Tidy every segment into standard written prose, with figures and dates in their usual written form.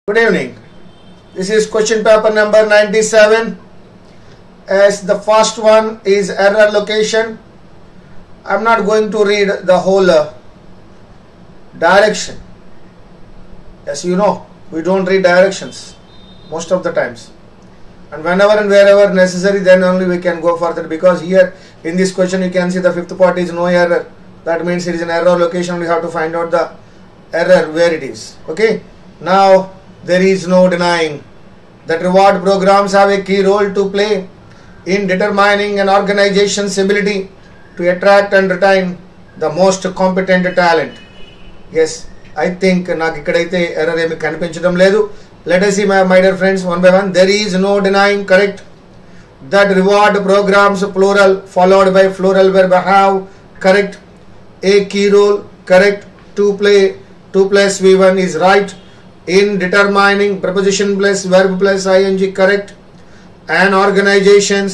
Good evening. This is question paper number 97. As the first one is error location. I'm not going to read the whole direction. As you know, we don't read directions most of the times. And whenever and wherever necessary, then only we can go further. Because here in this question you can see the fifth part is no error. That means it is an error location. We have to find out the error where it is. Okay. Now, there is no denying that reward programs have a key role to play in determining an organization's ability to attract and retain the most competent talent. Yes, I think నాకు ఇక్కడైతే error ఏమి కనిపించడం లేదు. Let us see my dear friends one by one. There is no denying, correct, that reward programs plural followed by plural verb have, correct, a key role, correct, to play, 2 plus V1 is right. In determining preposition plus verb plus ing, correct. An organization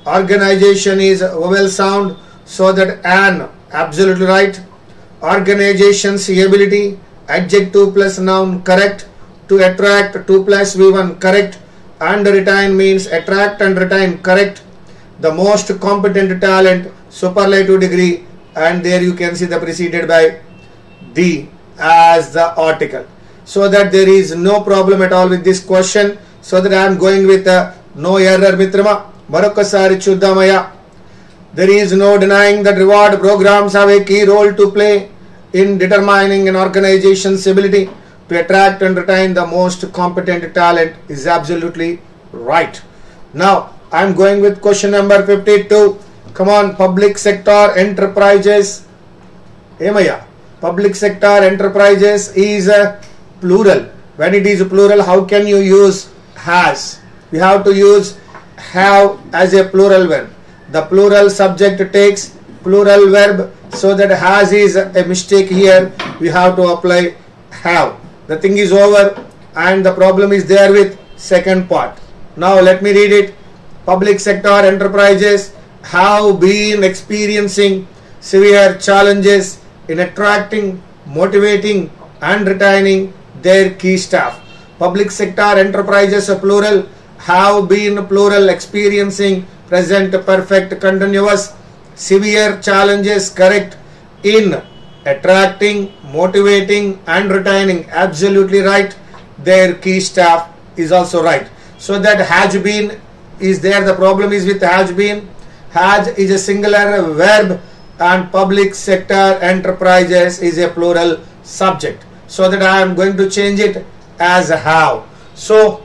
is vowel sound, so that an, absolutely right. Organization's ability, adjective plus noun, correct. To attract, 2 plus V1, correct. And retain means attract and retain, correct. The most competent talent, superlative degree, and there you can see the preceded by the as the article. So that there is no problem at all with this question. So that I am going with no error mitrama. Marokasari chuddamaya. There is no denying that reward programs have a key role to play in determining an organization's ability to attract and retain the most competent talent is absolutely right. Now I am going with question number 52. Come on, public sector enterprises. Emaya. Public sector enterprises is a plural. When it is plural, how can you use has? You have to use have as a plural verb. The plural subject takes plural verb, so that has is a mistake here. We have to apply have. The thing is over and the problem is there with second part. Now let me read it. Public sector enterprises have been experiencing severe challenges in attracting, motivating and retaining their key staff. Public sector enterprises plural have been plural experiencing present perfect continuous severe challenges, correct, in attracting, motivating and retaining, absolutely right. Their key staff is also right. So that has been is there. The problem is with has been. Has is a singular verb and public sector enterprises is a plural subject. So that I am going to change it as have. So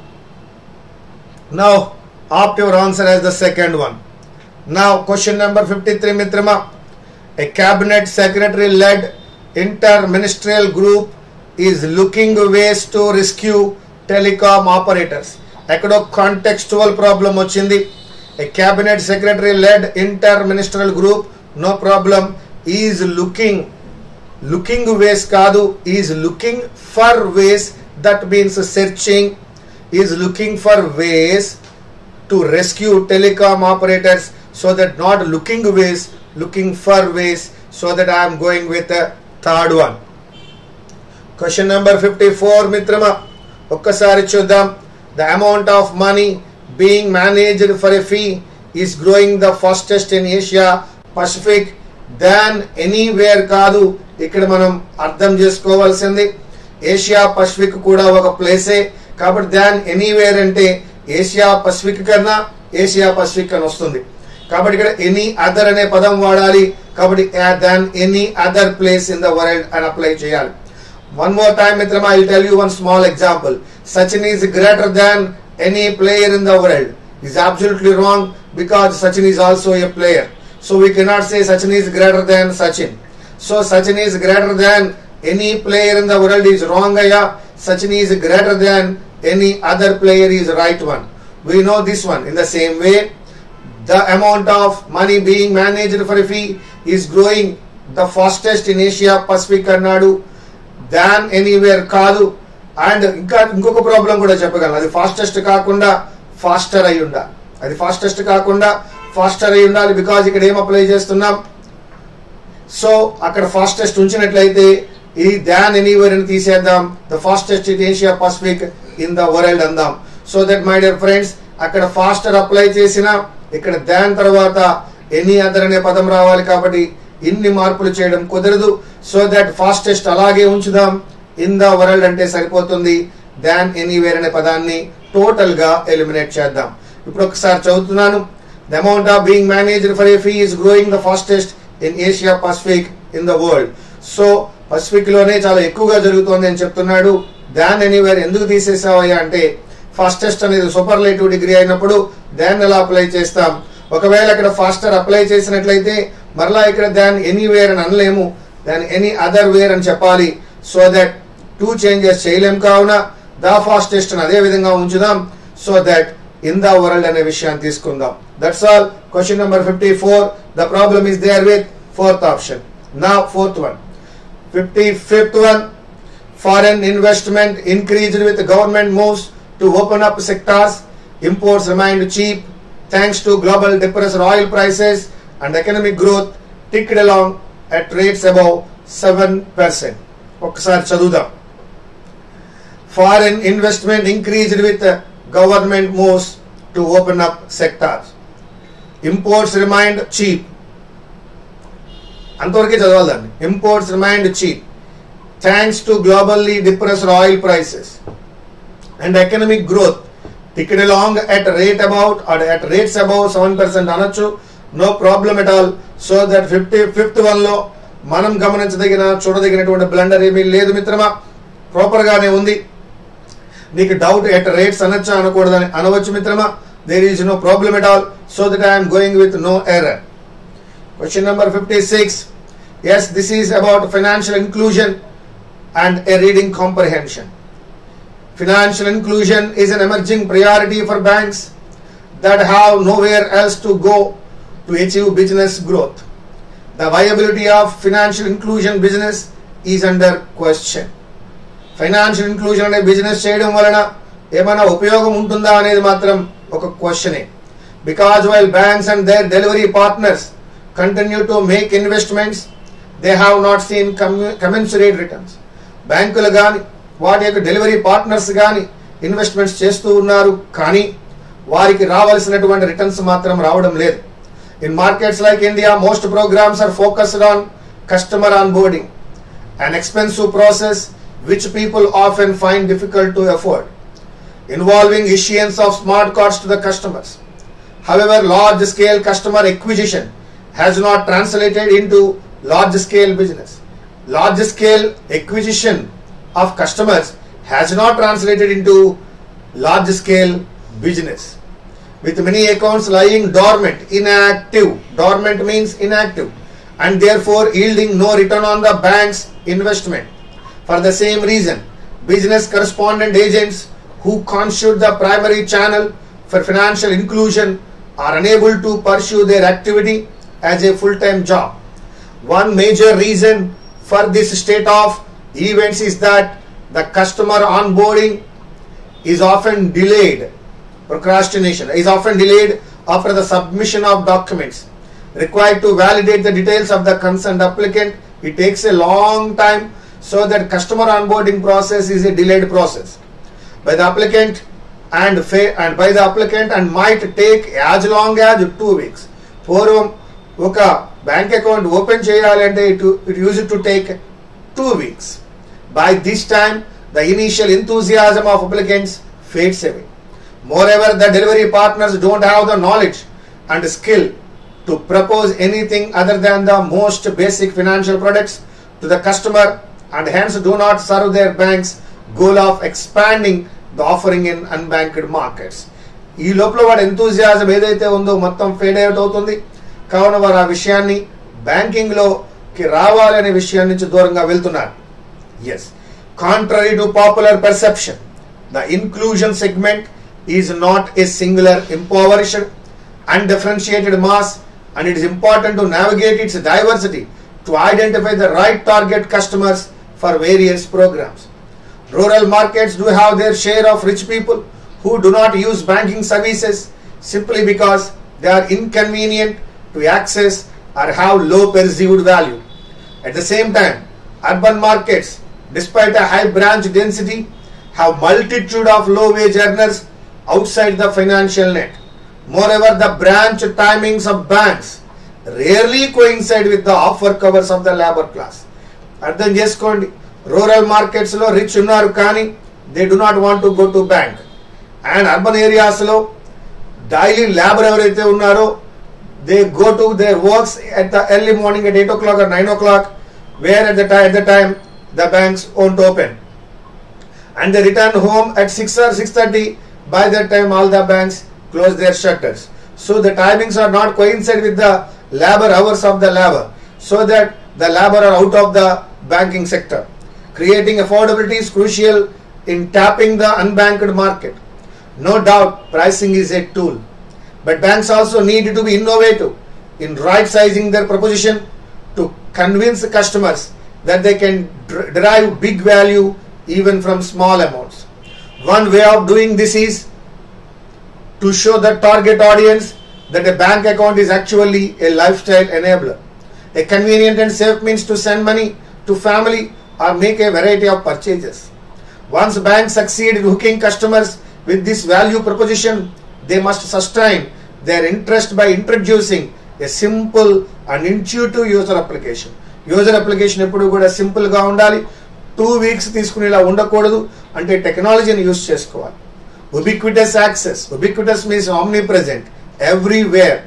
now opt your answer as the second one. Now question number 53 mitrama. A cabinet secretary led inter-ministerial group is looking ways to rescue telecom operators. Ekkado contextual problem ochindi. A cabinet secretary led inter-ministerial group, no problem, is looking ways kadu, is looking for ways, that means searching, is looking for ways to rescue telecom operators. So that not looking ways, looking for ways. So that I am going with the third one. Question number 54 mitrama. Okkasari chuddam. The amount of money being managed for a fee is growing the fastest in Asia Pacific than anywhere kadu. ఇక్కడ మనం అర్థం చేసుకోవాల్సింది Asia Pacific కూడా ఒక ప్లేసే కాబట్టి than anywhere అంటే Asia Pacific కన్నా ఏషియా పసిఫిక్ అని వస్తుంది. కాబట్టి ఇక్కడ ఎనీ అదర్ అనే పదం వాడాలి. కాబట్టి than any other place in the world అని అప్లై చేయాలి. వన్ మోర్ టైమ్ మిత్రమా, I will tell you one small example. Sachin is greater than any player in the world is absolutely wrong because Sachin is also a player. So we cannot say Sachin is greater than Sachin. So Sachin is greater than any player in the world is wrong aya. Sachin is greater than any other player is right one. We know this one. In the same way, the amount of money being managed for a fee is growing the fastest in Asia Pacific అన్నాడు than anywhere కాదు. And ఇంకొక problem కూడా చెప్పగలను. అది fastest కాకుండా faster అయి ఉండాలి. అది ఫాస్టెస్ట్ కాకుండా ఫాస్టర్ అయి ఉండాలి. బికాజ్ ఇక్కడ ఏం అప్లై చేస్తున్నాం. సో అక్కడ ఫాస్టెస్ట్ ఉంచినట్లయితే ఈ దాన్ ఎనీవేర్ అని తీసేద్దాం. The fastest in Asia Pacific in the world అందాం. So that my dear friends, అక్కడ ఫాస్టర్ అప్లై చేసిన ఇక్కడ దాని తర్వాత ఎనీ అదర్ అనే పదం రావాలి కాబట్టి ఇన్ని మార్పులు చేయడం కుదరదు. సో దట్ ఫాస్టెస్ట్ అలాగే ఉంచుదాం, ఇన్ ద వరల్డ్ అంటే సరిపోతుంది. దాన్ ఎనీవేర్ అనే పదాన్ని టోటల్ గా ఎలిమినేట్ చేద్దాం. ఇప్పుడు ఒకసారి చదువుతున్నాను. The amount of being managed for a fee is growing the fastest in Asia Pacific in the world. So Pacific లోనే చాలా ఎక్కువగా జరుగుతోంది అని చెప్తున్నాడు. దాన్ ఎనీవేర్ ఎందుకు తీసేసావయ్యా అంటే ఫాస్టెస్ట్ అనేది సూపర్లేటివ్ డిగ్రీ అయినప్పుడు దాన్ ఎలా అప్లై చేస్తాం. ఒకవేళ ఇక్కడ ఫాస్టర్ అప్లై చేసినట్లయితే మరలా ఇక్కడ దాన్ ఎనీవేర్ అని అనలేము, దాన్ ఎనీ అదర్ వేర్ అని చెప్పాలి. సో దట్ టూ చేంజెస్ చేయలేం. కావున ద ఫాస్టెస్ట్ అని అదే విధంగా ఉంచుదాం. So that in the world అనే విషయాన్ని తీసుకుందాం. That's all. Question number 54. The problem is there with fourth option. నా fourth one. 55th one. Foreign investment increased with government moves to open up sectors. Imports remained cheap thanks to global depressed oil prices and economic growth ticked along at rates above 7%. ఒకసారి చదువుదాం. Foreign investment increased with government moves to open up sectors. Imports remained cheap. అంతవరకే చదవాలి దాన్ని. Imports remained cheap thanks to globally depressed oil prices and economic growth ticked along at rates above 7% అనొచ్చు. No problem at all. So that 55th one లో మనం గమనించదగిన చూడదగినటువంటి blunder ఏమీ లేదు మిత్రమా, proper గానే ఉంది. నీకు డౌట్ ఎట్ రేట్స్ అనొచ్చా అనకూడదని అనవచ్చు మిత్రమా. There is no problem at all. So that I'm going with no error. Question number 56. Yes, this is about financial inclusion and a reading comprehension. Financial inclusion is an emerging priority for banks that have nowhere else to go to achieve business growth. The viability of financial inclusion business is under question. Financial inclusion అనే business చేయడం వలన ఏమైనా ఉపయోగం ఉంటుందా అనేది మాత్రం ఒక క్వశ్చనే. Because while banks and their delivery partners continue to make investments, they have not seen commensurate returns. బ్యాంకులు కానీ వాటి యొక్క డెలివరీ పార్ట్నర్స్ కానీ ఇన్వెస్ట్మెంట్స్ చేస్తూ ఉన్నారు, కానీ వారికి రావాల్సినటువంటి రిటర్న్స్ మాత్రం రావడం లేదు. In markets like India, most programmes are focused on customer onboarding, an expensive process which people often find difficult to afford, involving issuance of smart cards to the customers. However, large-scale customer acquisition has not translated into large-scale business. Large-scale acquisition of customers has not translated into large-scale business. With many accounts lying dormant, inactive. Dormant means inactive, and therefore yielding no return on the bank's investment. For the same reason, business correspondent agents who constitute the primary channel for financial inclusion are unable to pursue their activity as a full-time job. One major reason for this state of events is that the customer onboarding is often delayed. Procrastination is often delayed after the submission of documents required to validate the details of the concerned applicant. It takes a long time, so that customer onboarding process is a delayed process by the applicant and might take as long as 2 weeks. పూర్వం ఒక bank account open చేయాలంటే it used to take 2 weeks. By this time, the initial enthusiasm of applicants fades away. Moreover, the delivery partners don't have the knowledge and skill to propose anything other than the most basic financial products to the customer, and hence do not serve their bank's goal of expanding the offering in unbanked markets. ఈ లోపల వాడి enthusiasm ఏదైతే ఉందో మొత్తం fade out అవుతుంది. కావున వారు ఆ విషయాన్ని బ్యాంకింగ్ లోకి రావాలనే విషయాన్ని నుంచి దూరంగా వెళ్తున్నారు. Yes, contrary to popular perception, the inclusion segment is not a singular impoverished and differentiated mass, and it is important to navigate its diversity to identify the right target customers for various programs. Rural markets do have their share of rich people who do not use banking services simply because they are inconvenient to access or have low perceived value. At the same time, urban markets, despite a high branch density, have multitude of low wage earners outside the financial net. Moreover, the branch timings of banks rarely coincide with the off work hours of the labor class. అర్థం చేసుకోండి, rural markets లో rich ఉన్నారు కానీ they do not want to go to bank. And urban areas లో daily labour ఎవరైతే ఉన్నారో they go to their works at the early morning at 8 o'clock or 9 o'clock, where at the time the banks won't open, and they return home at 6 or 6:30. By that time all the banks close their shutters. So the timings are not coincide with the labor hours of the labor, so that the labor are out of the banking sector. Creating affordability is crucial in tapping the unbanked market. No doubt pricing is a tool, but banks also need to be innovative in right sizing their proposition to convince customers that they can derive big value even from small amounts. One way of doing this is to show the target audience that a bank account is actually a lifestyle enabler, a convenient and safe means to send money to family or make a variety of purchases. Once banks succeed in hooking customers with this value proposition, they must sustain their interest by introducing a simple and intuitive user application. User application ఎప్పుడు కూడా simple గా ఉండాలి. 2 weeks తీసుకునేలా ఉండకూడదు. అంటే టెక్నాలజీని use చేసుకోవాలి. ubiquitous access, ubiquitous means omnipresent, everywhere,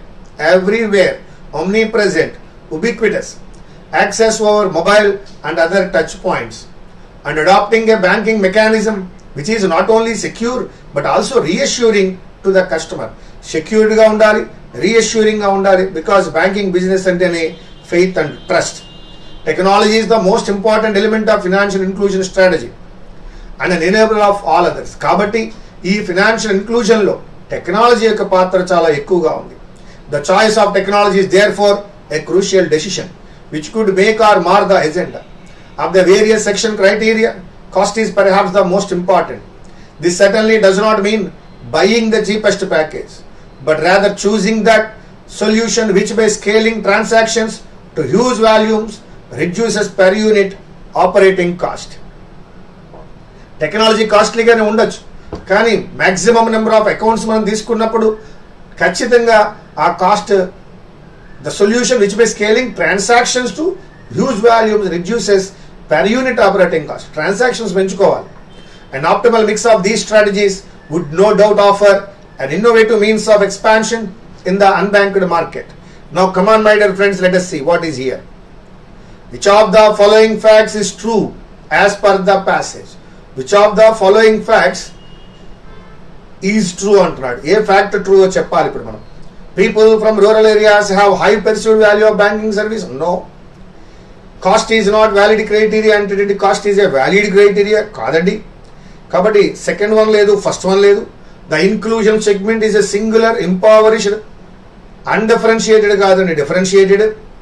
omnipresent, ubiquitous access over mobile and other touch points, and adopting a banking mechanism which is not only secure but also reassuring to the customer. Secured గా ఉండాలి, reassuring గా ఉండాలి, because banking business అంటేనే faith and trust. Technology is the most important element of financial inclusion strategy and an enabler of all others. కాబట్టి ఈ financial inclusion లో technology యొక్క పాత్ర చాలా ఎక్కువగా ఉంది. The choice of technology is therefore a crucial decision which could make or mar the agenda. Of the various section criteria, cost is perhaps the most important. This certainly does not mean buying the cheapest package, but rather choosing that solution which by scaling transactions to huge volumes reduces per unit operating cost. Technology కాస్ట్లీగానే ఉండొచ్చు, కానీ maximum number of accounts మనం తీసుకున్నప్పుడు ఖచ్చితంగా ఆ cost the solution which by scaling transactions to huge volumes reduces per unit operating cost. Transactions పెంచుకోవాలి. An optimal mix of these strategies would no doubt offer an innovative means of expansion in the unbanked market. Now come on my dear friends, let us see what is here. Which of the following facts is true as per the passage? Which of the following facts is true అంటున్నాడు. ఏ fact true చెప్పాలి ఇప్పుడు మనం. People from rural areas have high perceived value of banking service. No. Cost is not valid criteria అంటే cost is a valid criteria కాదండి. కాబట్టి second one లేదు, first one లేదు. The inclusion segment is a singular, impoverished, undifferentiated కాదండి, differentiated.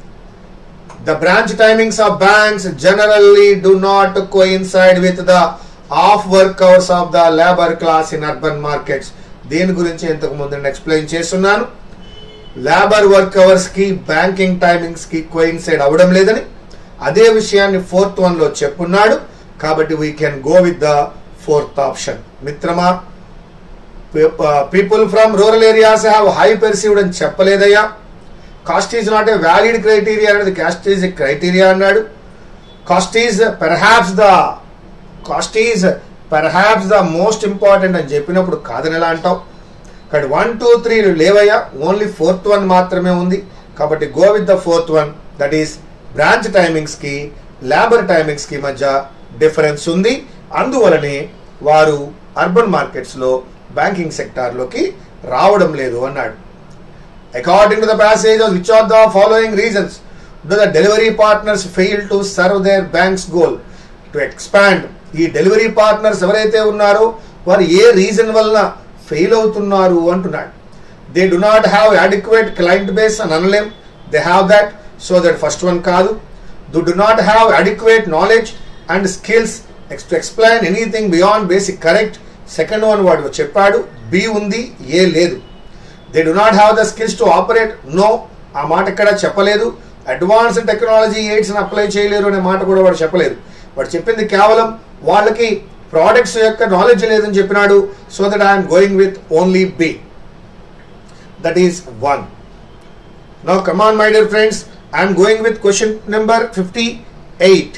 The branch timings of banks generally do not coincide with the of work hours of the labour class in urban markets. దీని గురించి ఇంతకు ముందు నేను explain చేస్తున్నాను. Labour work hours కి banking timings కి coincide అవ్వడం లేదని అదే విషయాన్ని 4th one లో చెప్పున్నాడు. కాబట్టి we can go with the 4th option. మిత్రమా, people from rural areas have high perceived అని చెప్పలేదయ్యా. Cost is not a valid criteria అనేది కాస్ట్ ఈజ్ ఎ క్రైటీరియా అన్నాడు. Cost is perhaps the most important అని చెప్పినప్పుడు కాదని ఎలా అంటావు? కాబట్టి 1, 2, 3 లేవయ్యా, ఓన్లీ 4th one మాత్రమే ఉంది. కాబట్టి go with the 4th one, that is branch timings కి లేబర్ టైమింగ్స్ కి మధ్య డిఫరెన్స్ ఉంది. అందువలనే వారు అర్బన్ మార్కెట్స్ లో బ్యాంకింగ్ సెక్టార్ లోకి రావడం లేదు అన్నాడు. According to the passage, which of the following reasons do the delivery partners fail to serve their banks goal to expand? ఈ డెలివరీ పార్ట్నర్స్ ఎవరైతే ఉన్నారో వారు ఏ రీజన్ వలన ఫెయిల్ అవుతున్నారు అంటున్నాడు. They do not have adequate client base అని అనలేం. They have that, so that first one కాదు. They do not have adequate knowledge and skills to explain anything beyond basic, correct. Second one వాడు చెప్పాడు, B ఉంది, A లేదు. They do not have the skills to operate, no, ఆ మాట ఇక్కడ చెప్పలేదు. Advanced technology AIDS apply చేయలేరు అనే మాట కూడా వాడు చెప్పలేదు. వాడు చెప్పింది కేవలం వాళ్ళకి ప్రోడక్ట్స్ యొక్క నాలెడ్జ్ లేదని చెప్పినాడు. So that I'm going with only B. That is 1. Now come on my dear friends, I'm going with question number 58.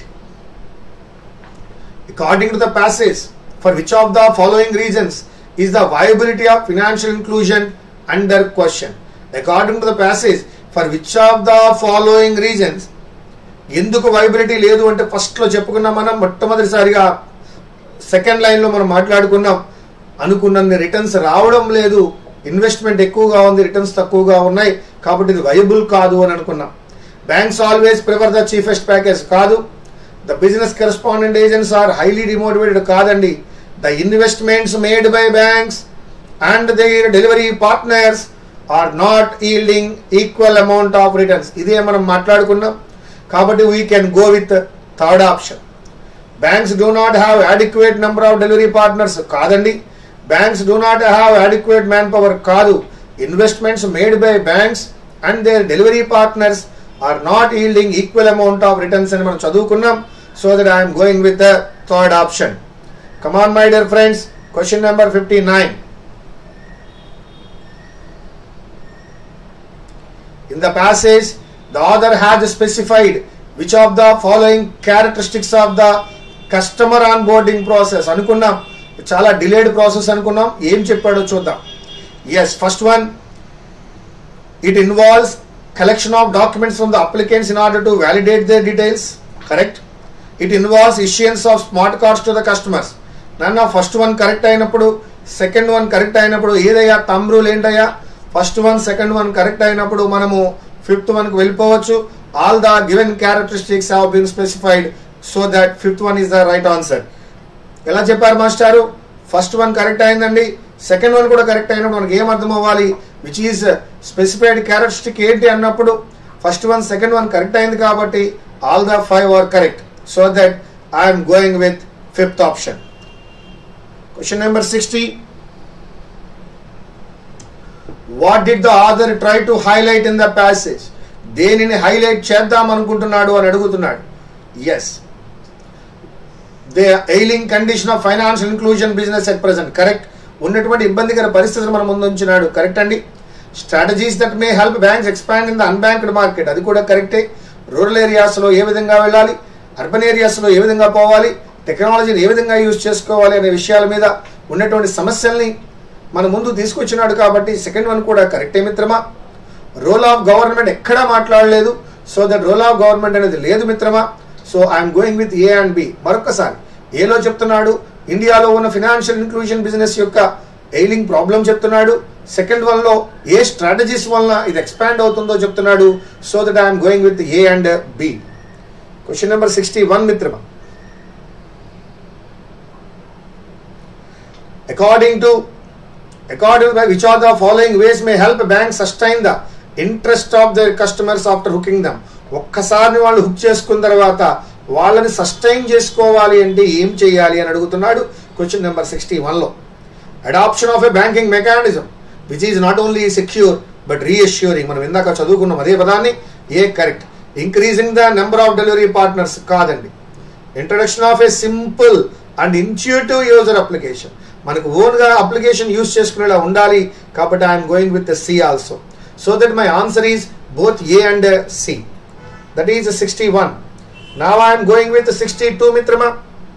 According to the passage, for which of the following reasons is the viability of financial inclusion under question? According to the passage, for which of the following reasons, ఎందుకు viability లేదు అంటే first లో చెప్పుకున్నాం మనం. మొట్టమొదటిసారిగా second line లో మనం మాట్లాడుకున్నాం, అనుకున్న రిటర్న్స్ రావడం లేదు, ఇన్వెస్ట్మెంట్ ఎక్కువగా ఉంది, రిటర్న్స్ తక్కువగా ఉన్నాయి, కాబట్టి ఇది వైబుల్ కాదు అని అనుకున్నాం. Banks always prefer the cheapest package కాదు. The business correspondent agents are highly demotivated కాదండి. The investments made by banks and their delivery partners are not yielding equal amount of returns, ఇదే మనం మాట్లాడుకున్నాం. కాబట్టి we can go with third option. Banks do not have adequate number of delivery partners కాదండి. Banks do not have adequate manpower కాదు. Investments made by banks and their delivery partners are not yielding equal amount of returns అని మనం చదువుకున్నాం. So that I'm going with the third option. Come on my dear friends, question number 59. In the passage, the author has specified which of the following characteristics of the customer onboarding process. అనుకున్నాం చాలా delayed process అనుకున్నాం, ఏం చెప్పాడో చూద్దాం. Yes, first one, it involves collection of documents from the applicants in order to validate their details. Correct. It involves issuance of smart cards to the customers. నన్న first one correct అయినప్పుడు second one correct అయినప్పుడు ఏదయ్యా thumb rule ఏంటయ్యా, first one second one correct అయినప్పుడు మనము fifth one కు వెళ్ళిపోవచ్చు. All the given characteristics have been specified so that fifth one is the right answer. ఎలా చెప్పారు మాస్టారు? ఫస్ట్ వన్ కరెక్ట్ అయిందండి, సెకండ్ వన్ కూడా కరెక్ట్ అయినప్పుడు మనకి ఏం అర్థం అవ్వాలి, విచ్ ఈస్ స్పెసిఫైడ్ క్యారెక్టరిస్టిక్ ఏంటి అన్నప్పుడు first one second one correct అయింది కాబట్టి all the 5 are correct. So that I'm going with fifth option. Question number 60. What did the author try to highlight in the passage? దేనిని highlight చేద్దాం అనుకుంటున్నాడు అని అడుగుతున్నాడు. Yes. The ailing condition of financial inclusion business at present. Correct. ఉన్నటువంటి ఇబ్బందికర పరిస్థితులు మన ముందు ఉంచినాడు. కరెక్ట్ అండి. Strategies that may help banks expand in the unbanked market. అది కూడా కరెక్టే. రూరల్ ఏరియాస్ లో ఏ విధంగా వెళ్ళాలి, అర్బన్ ఏరియాస్ లో ఏ విధంగా పోవాలి, టెక్నాలజీని ఏ విధంగా యూజ్ చేసుకోవాలి అనే విషయాల మీద ఉన్నటువంటి సమస్యల్ని మన ముందు తీసుకొచ్చినాడు కాబట్టి సెకండ్ వన్ కూడా కరెక్టే మిత్రమా. రోల్ ఆఫ్ గవర్నమెంట్ ఎక్కడా మాట్లాడలేదు, so that role of government అనేది లేదు మిత్రమా. So I'm going with A and B. మరొకసారి ఏలో చెప్తున్నాడు, ఇండియాలో ఉన్న ఫినాన్షియల్ ఇంక్లూజన్ బిజినెస్ యొక్క ఎయిలింగ్ ప్రాబ్లం చెప్తున్నాడు. సెకండ్ వన్ లో ఏ స్ట్రాటజీస్ వలన ఇది ఎక్స్పాండ్ అవుతుందో చెప్తున్నాడు. So that I'm going with A and B. Question number 61 మిత్రమా. According to which of the following ways may help banks sustain the interest of their customers after hooking them? ఒక్కసారి వాళ్ళు hook చేసుకున్న తర్వాత వాళ్ళని sustain చేసుకోవాలి అంటే ఏం చేయాలి అని అడుగుతున్నాడు క్వశ్చన్ నెంబర్ 61 లో. Adoption of a banking mechanism which is not only secure but reassuring. మనం ఇందాక చదువుకున్నాం అదే పదాన్ని. A correct. Increasing the number of delivery partners కాదండి. Introduction of a simple and intuitive user application. మనకు ఓన్ గా application use చేసుకునేలా ఉండాలి కాబట్టి I'm going with C also. So that my answer is both A and C. That is 61. Now I'm going with 62 మిత్రమా.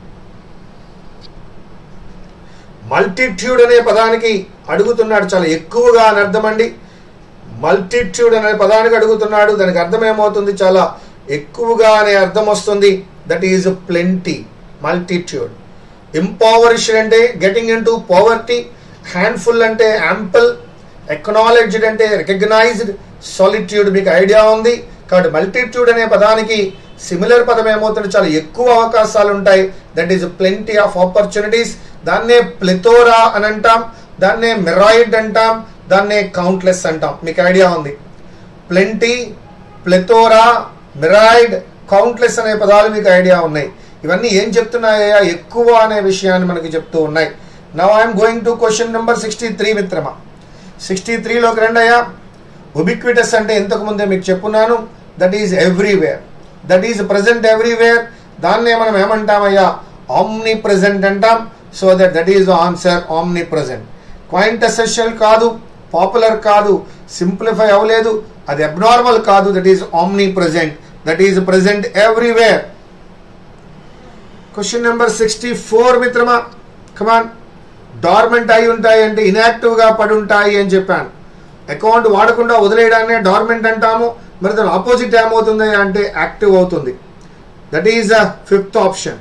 Multitude అనే పదానికి అడుగుతున్నాడు, చాలా ఎక్కువగా అని అర్థం అండి. మల్టిట్యూడ్ అనే పదానికి అడుగుతున్నాడు, దానికి అర్థం ఏమవుతుంది, చాలా ఎక్కువగా అనే అర్థం వస్తుంది. That is plenty. Multitude. Impoverished అంటే getting into poverty, handful అంటే యాంపుల్, ఎక్నాలెడ్జ్డ్ అంటే రికగ్నైజ్డ్, సాలిట్యూడ్ మీకు ఐడియా ఉంది కాబట్టి మల్టిట్యూడ్ అనే పదానికి సిమిలర్ పదం ఏమవుతుంది, చాలా ఎక్కువ అవకాశాలు ఉంటాయి. That is plenty of opportunities. దాన్నే ప్లెథోరా అని అంటాం, దాన్నే మిరాయిడ్ అంటాం, దాన్నే కౌంట్లెస్ అంటాం. మీకు ఐడియా ఉంది. ప్లెంటీ, ప్లెథోరా, మిరాయిడ్, కౌంట్లెస్ అనే పదాలు మీకు ఐడియా ఉన్నాయి. ఇవన్నీ ఏం చెప్తున్నాయా, ఎక్కువ అనే విషయాన్ని మనకి చెప్తూ ఉన్నాయి. Now I'm going to question number 63 మిత్రమా. 63లోకి రండి అయ్యా. ఉబిక్విటస్ అంటే ఇంతకు ముందే మీకు చెప్పున్నాను, that is everywhere, that is present everywhere. దాన్నే మనం ఏమంటామయ్యా, omnipresent అంటాం. So that is answer, omnipresent. Quintessential కాదు, పాపులర్ కాదు, సింప్లిఫై అవ్వలేదు, అది అబ్నార్మల్ కాదు, that is omnipresent, that is present everywhere. Question number 64 మిత్రమా, కమాన్. డార్మెంట్ అయి ఉంటాయి అంటే ఇన్యాక్టివ్ గా పడి ఉంటాయి అని చెప్పాను. అకౌంట్ వాడకుండా వదిలేయడాన్ని డార్మెంట్ అంటాము. మరి దాని ఆపోజిట్ ఏమవుతుంది అంటే యాక్టివ్ అవుతుంది. That is the 5th option.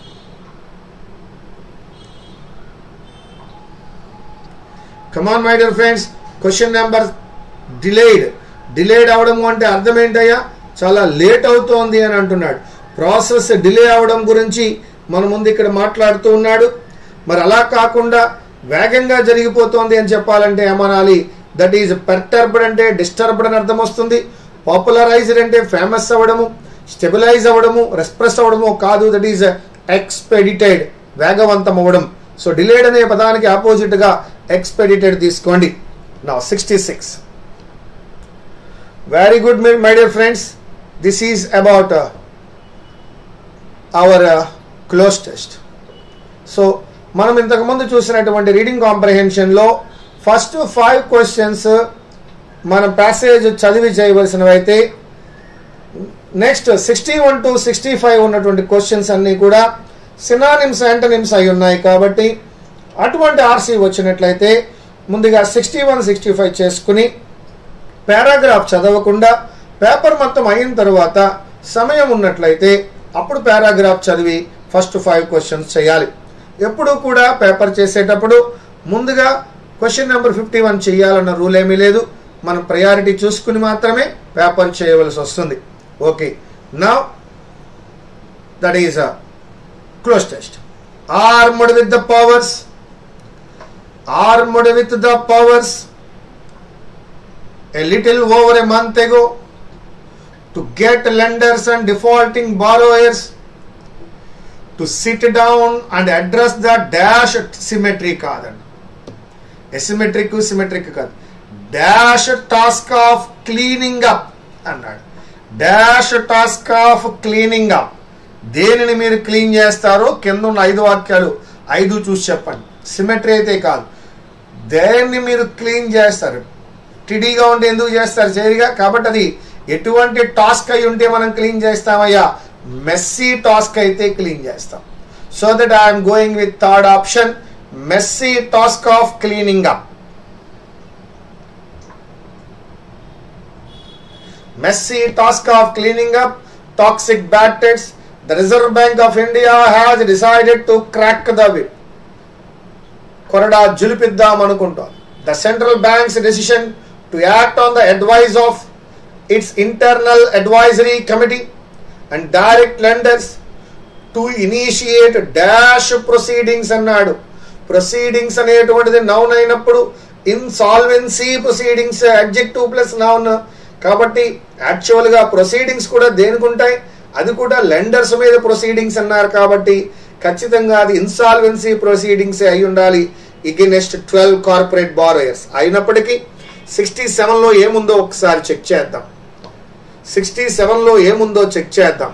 Come on my dear friends. Question number delayed అవడం అంటే అర్థం ఏంటయ్యా, చాలా లేట్ అవుతోంది అని అంటున్నాడు. ప్రాసెస్ డిలే అవడం గురించి మన ముందు ఇక్కడ మాట్లాడుతూ ఉన్నాడు. మరి అలా కాకుండా వేగంగా జరిగిపోతోంది అని చెప్పాలంటే ఏమనాలి, దట్ ఈజ్ పెర్టర్బ్డ్ అంటే డిస్టర్బ్డ్ అని అర్థం వస్తుంది. పాపులరైజ్డ్ అంటే ఫేమస్ అవ్వడము, స్టెబిలైజ్ అవ్వడము, రెస్ప్రెస్ అవ్వడము కాదు, దట్ ఈజ్ ఎక్స్పెడిటెడ్, వేగవంతం అవ్వడం. సో డిలేడ్ అనే పదానికి ఆపోజిట్ గా ఎక్స్పెడిటెడ్ తీసుకోండి. Now 66. Very good my dear friends. This is about our cloze test. So మనం ఇంతకుముందు చూసినటువంటి రీడింగ్ కాంప్రహెన్షన్ లో ఫస్ట్ 5 క్వశ్చన్స్ మనం ప్యాసేజ్ చదివి చేయవలసినవి అయితే, నెక్స్ట్ 61 to 65 ఉన్నటువంటి క్వశ్చన్స్ అన్ని కూడా సినానిమ్స్ యాంటనిమ్స్ అయి ఉన్నాయి. కాబట్టి అటువంటి ఆర్సీ వచ్చినట్లయితే ముందుగా 61, 65 చేసుకుని పారాగ్రాఫ్ చదవకుండా పేపర్ మొత్తం అయిన తర్వాత సమయం ఉన్నట్లయితే అప్పుడు పారాగ్రాఫ్ చదివి ఫస్ట్ 5 క్వశ్చన్స్ చేయాలి. ఎప్పుడు కూడా పేపర్ చేసేటప్పుడు ముందుగా క్వశ్చన్ నెంబర్ 51 చేయాలన్న రూల్ ఏమీ లేదు. మనం ప్రయారిటీ చూసుకుని మాత్రమే పేపర్ చేయవలసి వస్తుంది. Okay, now that is a cloze test. Armed with the powers, armed with the powers a little over a month ago to get lenders and defaulting borrowers to sit down and address the dash symmetry కాదండి, symmetric కాదు, dash task of cleaning up అన్నాడు. dash task of cleaning up, దేనిని మీరు clean చేస్తారో కింద ఉన్న 5 వాక్యాలు 5 చూసి చెప్పండి. సిమెట్రీ అయితే కాదు, దేన్ని మీరు క్లీన్ చేస్తారు. టిడీగా ఉంటే ఎందుకు చేస్తారు, చేయగా. కాబట్టి అది ఎటువంటి టాస్క్ అయి ఉంటే మనం క్లీన్ చేస్తామయ్యా, మెస్సీ టాస్క్ అయితే క్లీన్ చేస్తాం. So that I'm going with third option, messy task of cleaning up. Messy task of cleaning up toxic bad debts. The Reserve Bank of India has decided to crack the whip. కొరడా జులిపిద్దాం అనుకుంటాం. The central bank's decision to act on the advice of its internal advisory committee and direct lenders to initiate dash proceedings అన్నాడు. Proceedings అనేటువంటిది noun అయినప్పుడు insolvency proceedings adjective plus noun. కాబట్టి actual గా proceedings కూడా దేనికి ఉంటాయి, అది కూడా లెండర్స్ మీద ప్రొసీడింగ్స్ అన్నారు. కాబట్టి ఖచ్చితంగా అది ఇన్సాల్వెన్సీ ప్రొసీడింగ్స్ అయి ఉండాలి అగైనెస్ట్ 12 కార్పొరేట్ బారోయర్స్. అయినప్పటికీ 67 లో ఏముందో ఒకసారి చెక్ చేద్దాం. 67 లో ఏముందో చెక్ చేద్దాం.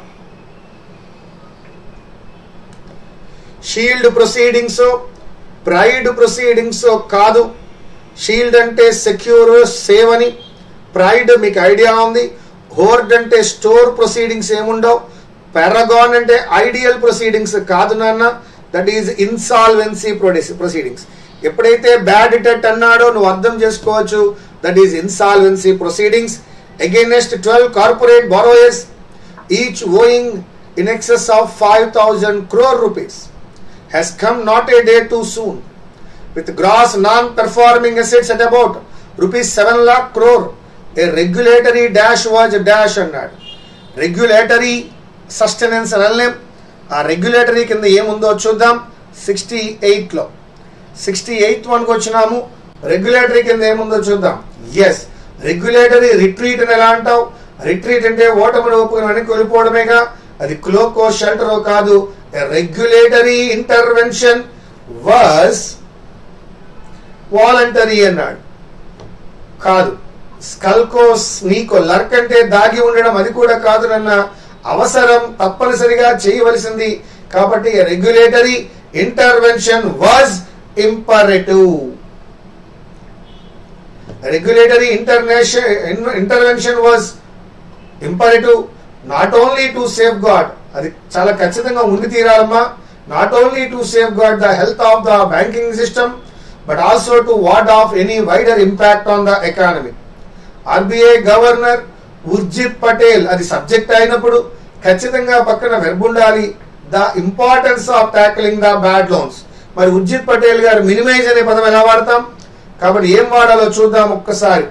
షీల్డ్ ప్రొసీడింగ్స్, ప్రైడ్ ప్రొసీడింగ్స్ కాదు. షీల్డ్ అంటే సెక్యూర్, సేవ్ అని. ప్రైడ్ మీకు ఐడియా ఉంది. హోర్డ్ అంటే స్టోర్ ప్రొసీడింగ్స్ ఏముండవు. పారాగాన్ అంటే ఐడియల్ ప్రొసీడింగ్స్ కాదు నాన్న, దట్ ఈజ్ ఇన్సాల్వెన్సీ ప్రొసీడింగ్స్. ఎప్పుడైతే బ్యాడ్ డెట్ అన్నాడో నువ్వు అర్థం చేసుకోవచ్చు, that is insolvency proceedings against 12 corporate borrowers each owing in excess of 5,000 crore rupees has come not a day too soon with gross non-performing assets at about rupees 7 lakh crore. A regulatory dash was dash అన్నాడు. Regulatory sustenance అనలేం. ఆ regulatory కింద ఏముందో చూద్దాం. 68 లో 68 వన్కి వచ్చినాము. Regulatory కింద ఏముందో చూద్దాం. ఎస్, రెగ్యులేటరీ రిట్రీట్ అని ఎలా అంటావు? రిట్రీట్ అంటే ఓటమిని ఒప్పుకుని వెనక్కి వెళ్ళిపోవడమేగా, అది క్లోకో షెల్టరో కాదు. రెగ్యులేటరీ ఇంటర్వెన్షన్ వాజ్ వాలంటరీ అన్నాడు. కాదు. స్కల్కో, స్నీకో, లర్క్ అంటే దాగి ఉండడం, అది కూడా కాదు నన్న. అవసరం, తప్పనిసరిగా చేయవలసింది. కాబట్టి regulatory intervention was imperative. Regulatory intervention was imperative not only to safeguard, అది చాలా ఖచ్చితంగా ఉండి తీరాలమ్మా, not only to safeguard the health of the banking system but also to ward off any wider impact on the economy. RBI governor Urjit Patel అది subject అయినప్పుడు ఖచ్చితంగా పక్కన verb ఉండాలి, the importance of tackling the bad loans. మరి ఉర్జిత్ పటేల్ గారు minimise అనే పదం ఎలా వాడతాం, కాబట్టి ఏం వాడాలో చూద్దాం ఒక్కసారి.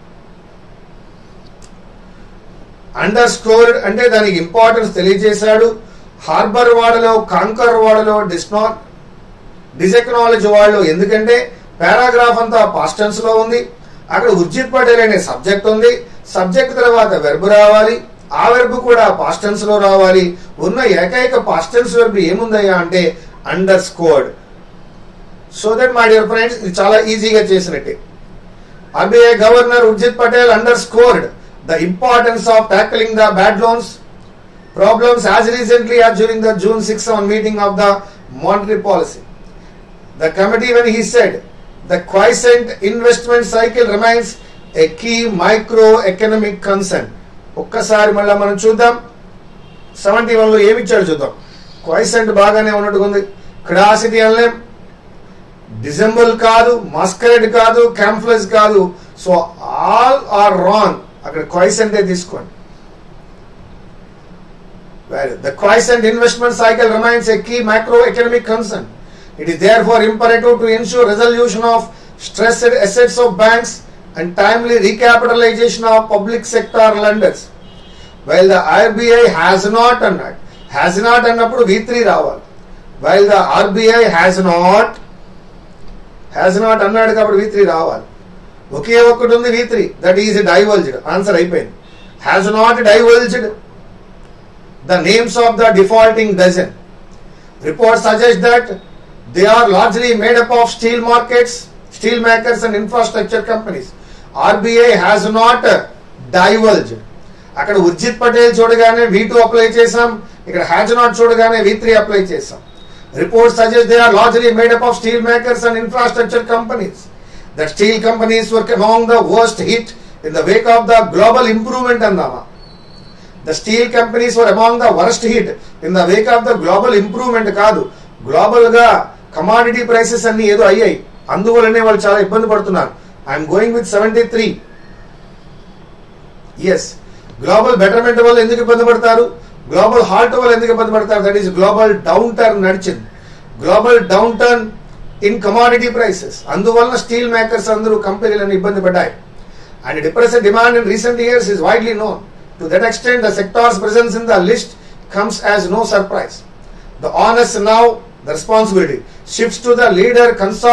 అండర్ స్కోర్డ్ అంటే దానికి ఇంపార్టెన్స్ తెలియజేశాడు. హార్బర్ వాడలో, కాంకర్ వాడలో, డిసెక్నాలజ్ వాడలో, ఎందుకంటే పారాగ్రాఫ్ అంతా పాస్ట్ టెన్స్ లో ఉంది. అక్కడ ఉర్జిత్ పటేల్ అనే సబ్జెక్ట్ ఉంది, సబ్జెక్ట్ తర్వాత వెర్బ్ రావాలి, ఆ వెర్బ్ కూడా పాస్ట్ టెన్స్ లో రావాలి. ఉన్న ఏకైక పాస్ట్ టెన్స్ వెర్బ్ ఏముందయ్యా అంటే underscored. So that my dear friends ఇది చాలా ఈజీగా చేసినట్టే. RBI governor Urjit Patel underscored the importance of tackling the bad loans problems as recently as during the June 6 meeting of the monetary policy. The committee, when he said the quiescent investment cycle remains a key microeconomic concern. ఒక్కసారి మళ్ళీ మనం చూద్దాం. 71 లో ఏమి ఇచ్చాడు చూద్దాం. క్వైసెంట్ బాగానే ఉన్నట్టుకుంది, క్రాసిటీ అనలేం, డిజెంబుల్ కాదు, మస్కరేట్ కాదు, క్యాంఫ్లెస్ కాదు. So all are wrong. అక్కడ క్వైసెంటే తీసుకోండి. The quiescent investment cycle remains a key macroeconomic concern. It is therefore imperative to ensure resolution of stressed assets of banks and timely recapitalization of public sector lenders. While the RBI has not అన్నప్పుడు V3 రావాలి. While the RBI has not అన్నాడు కాబట్టి V3 రావాలి. ఒకే ఒక్కటి ఉంది V3, that is divulged. Answer అయిపోయింది. Has not divulged the names of the defaulting dozen. Reports suggest that they are largely made up of steel makers and infrastructure companies. RBI has not divulged. అక్కడ ఉర్జిత్ పటేల్ చూడగానే V2 apply చేసాం, ఇక్కడ has not చూడగానే V3 apply చేసాం. Reports suggest they are largely made up of steel makers and infrastructure companies. The steel companies were among the worst hit in the wake of the global improvement andama. The steel companies were among the worst hit in the wake of the global improvement కాదు, global గా commodity prices అన్ని ఏదో అయ్యాయి, అందువల్లనే వాళ్ళు చాలా ఇబ్బంది పడుతున్నారు. I'm going with 73. Yes, global betterment వల్ల ఎందుకు ఇబ్బంది పడతారు, గ్లోబల్ హాల్ట్ వల్ల ఎందుకు ఇబ్బంది పడతారు, that is global downturn నడిచింది, global downturn in commodity prices, అందువల్ల స్టీల్ మేకర్స్ అందరూ కంపెనీలను ఇబ్బంది పడ్డాయి. And depressed demand in recent years is widely known. To that extent, the sector's presence in the list comes as no surprise. The onus now, the responsibility shifts to the lender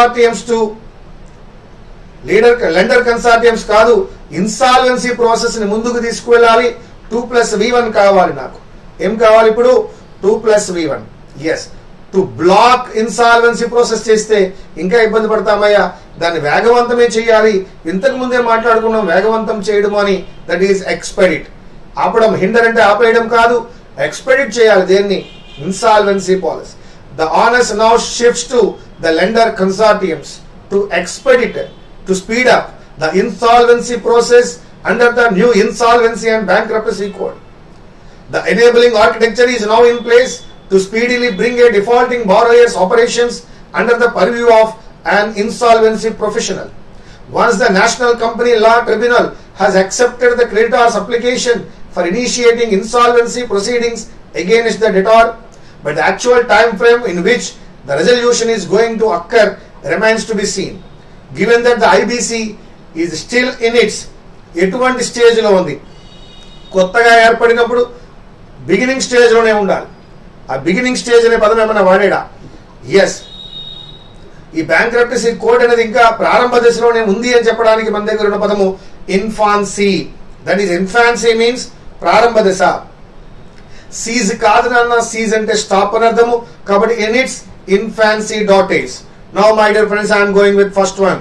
consortiums కాదు, insolvency process ని ముందుకు తీసుకువెళ్ళాలి. 2+V1 కావాలి. నాకు ఏం కావాలి ఇప్పుడు? 2+V1. Yes, to block insolvency process చేస్తే ఇంకా ఇబ్బంది పడతామయ్యా, దాన్ని వేగవంతమే చేయాలి. ఇంతకు ముందే మాట్లాడుకున్నాం వేగవంతం చేయడం అని, దట్ ఈస్ ఎక్స్పెడిట్. ఆపడం, హిండర్ అంటే ఆపేయడం కాదు, ఎక్స్పెడిట్ చేయాలి దేన్ని, insolvency policy. The onus now shifts to the lender consortiums to expedite, to speed up the insolvency process under the new insolvency and bankruptcy code. The enabling architecture is now in place to speedily bring a defaulting borrowers operations under the purview of an insolvency professional. Once the National Company Law Tribunal has accepted the creditor's application for initiating insolvency proceedings against the debtor, but the actual time frame in which the resolution is going to occur remains to be seen. Given that the IBC is still in its ఎటువంటి stage లో ఉంది, కొత్తగా ఏర్పడినప్పుడు beginning stage లోనే ఉండాలి. ఆ beginning stage అనే పదం ఏమైనా వాడేడా? ఎస్, ఈ బ్యాంక్రప్టసీ కోడ్ అనేది ఇంకా ప్రారంభ దశలోనే ఉంది అని చెప్పడానికి మన దగ్గర ఉన్న పదము infancy. That is infancy means ప్రారంభ దశ. సీజ్ కాదు నాన్న, సీజ్ అంటే స్టాప్ అని అర్థము. కాబట్టి in its infancy dotage. Now my dear friends, I'm going with first one.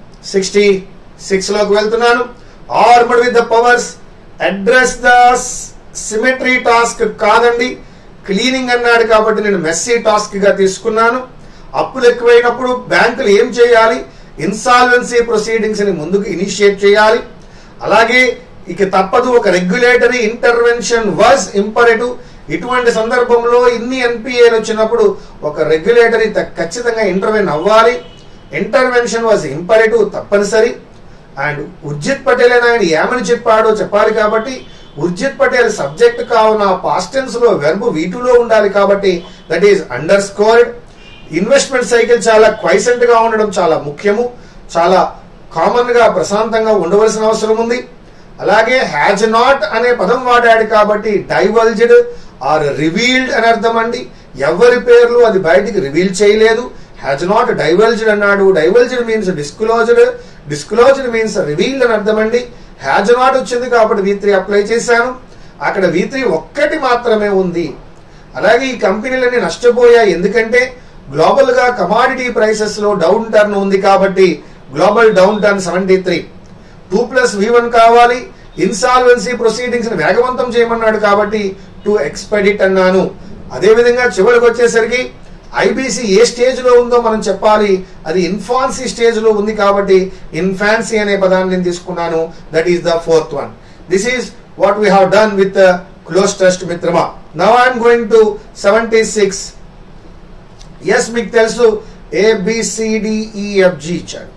66 లోకి వెళ్తున్నాను. Armed with the powers address the symmetry task కాదండి, క్లీనింగ్ అన్నాడు కాబట్టి నేను మెస్సీ టాస్క్ గా తీసుకున్నాను. అప్పులు ఎక్కువైనప్పుడు బ్యాంకులు ఏం చేయాలి, ఇన్సాల్వెన్సీ ప్రొసీడింగ్స్ ని ముందుకు ఇనిషియేట్ చేయాలి. అలాగే ఇక తప్పదు, ఒక రెగ్యులేటరీ ఇంటర్వెన్షన్ వాజ్ ఇంపరేటివ్. ఇటువంటి సందర్భంలో ఇన్ని ఎన్పిఏలు వచ్చినప్పుడు ఒక రెగ్యులేటరీ ఖచ్చితంగా ఇంటర్వెన్ అవ్వాలి. ఇంటర్వెన్షన్ వాజ్ ఇంపరేటివ్, తప్పనిసరి. అండ్ ఉర్జిత్ పటేల్ అని ఆయన ఏమని చెప్పాడో చెప్పాలి కాబట్టి ఉర్జిత్ పటేల్ సబ్జెక్ట్ కావున పాస్ట్ టెన్స్ లో వెర్బ్ V2లో ఉండాలి కాబట్టి that is underscored. Investment cycle చాలా క్వైసెంట్ గా ఉండడం చాలా ముఖ్యము, చాలా కామన్ గా ప్రశాంతంగా ఉండవలసిన అవసరం ఉంది. అలాగే హ్యాజ్ నాట్ అనే పదం వాడాడు కాబట్టి డైవల్జ్డ్ ఆర్ రివీల్డ్ అని అర్థం అండి. ఎవరి పేర్లు అది బయటికి రివీల్ చేయలేదు. హ్యాజ్ నాట్ డైవల్జ్డ్ అన్నాడు. Divulged means disclosed, disclosed means revealed అని అర్థం అండి. హ్యాజ్ నాట్ వచ్చింది కాబట్టి V3 అప్లై చేశాను. అక్కడ V3 ఒక్కటి మాత్రమే ఉంది. అలాగే ఈ కంపెనీలన్నీ నష్టపోయాయి, ఎందుకంటే గ్లోబల్ గా కమాడిటీ ప్రైసెస్ లో డౌన్ టర్న్ ఉంది కాబట్టి గ్లోబల్ డౌన్ టర్న్ 73. 2+V1 కావాలి. ఇన్సాల్వెన్సీ ప్రొసీడింగ్స్ ని వేగవంతం చేయమన్నాడు కాబట్టి టు ఎక్స్పెడిట్ అన్నాను. అదేవిధంగా చివరికి వచ్చేసరికి ఐబీసీ ఏ స్టేజ్ లో ఉందో మనం చెప్పాలి. అది ఇన్ఫాన్సీ స్టేజ్ లో ఉంది కాబట్టి ఇన్ఫాన్సీ అనే పదాన్ని నేను తీసుకున్నాను. That is the 4th one. This is what we have done with cloze test మిత్రమా. Now I'm going to 76. Yes, మీకు తెలుసు ABCDEFG ఇచ్చాడు.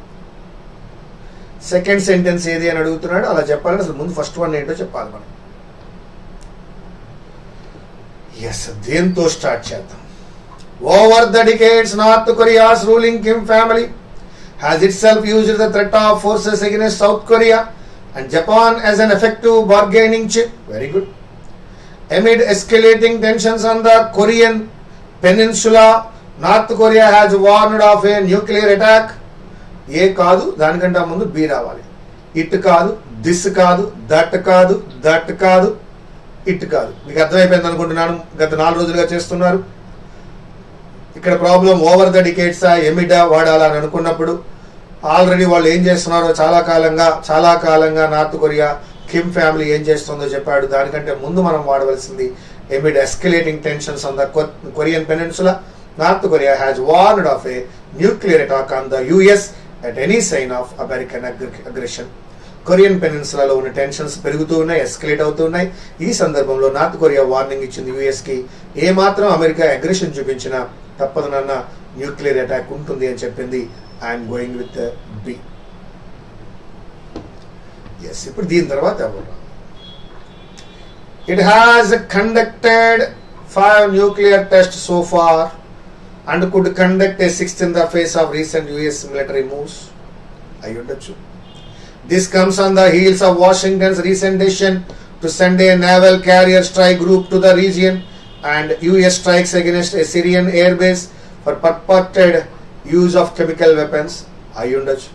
సెకండ్ సెంటెన్స్ ఏది అని అడుగుతున్నాడు. అలా చెప్పాలని అసలు ముందు ఫస్ట్ వన్ ఏంటో చెప్పాలి మనం. ఎస్, దేంతో స్టార్ట్ చేద్దాం. Over the decades North Korea's ruling Kim family has itself used the threat of forces against South Korea and Japan as an effective bargaining chip. Very good. Amid escalating tensions on the Korean peninsula, North Korea has warned of a nuclear attack. A కాదు, దానికంటే ముందు B రావాలి. It కాదు, this కాదు, that కాదు, that కాదు, it కాదు. మీకు అర్థమైపోయింది అనుకుంటున్నాను. గత 4 రోజులుగా చేస్తున్నారు. ఇక్కడ ప్రాబ్లం ఓవర్ ద డికేడ్సా ఎమిడా వాడాలా అని అనుకున్నప్పుడు ఆల్రెడీ వాళ్ళు ఏం చేస్తున్నారో చాలా కాలంగా నార్త్ కొరియా కిమ్ ఫ్యామిలీ ఏం చేస్తుందో చెప్పాడు. దానికంటే ముందు మనం వాడవలసింది amid escalating tensions on the Korean peninsula, North Korea has warned of a nuclear attack on the US at any sign of American aggression. Korean పెనిన్సులాలో ఉన్న టెన్షన్స్ పెరుగుతూ ఉన్నాయి, ఎస్కలేట్ అవుతూ ఉన్నాయి. ఈ సందర్భంలో నార్త్ కొరియా వార్నింగ్ ఇచ్చింది యుఎస్ కి, ఏ మాత్రం అమెరికా అగ్రెషన్ చూపించినా తప్పదు నాన్న, న్యూక్లియర్ అటాక్ ఉంటుంది అని చెప్పింది. I'm going with B. Yes, ఇప్పుడు దీని తర్వాత ఎవరు? It has conducted 5 nuclear tests so far and could conduct a 6th in the face of recent US military moves. Ayundachu. This comes on the heels of Washington's recent decision to send a naval carrier strike group to the region and US strikes against a Syrian airbase for purported use of chemical weapons. Ayundachu.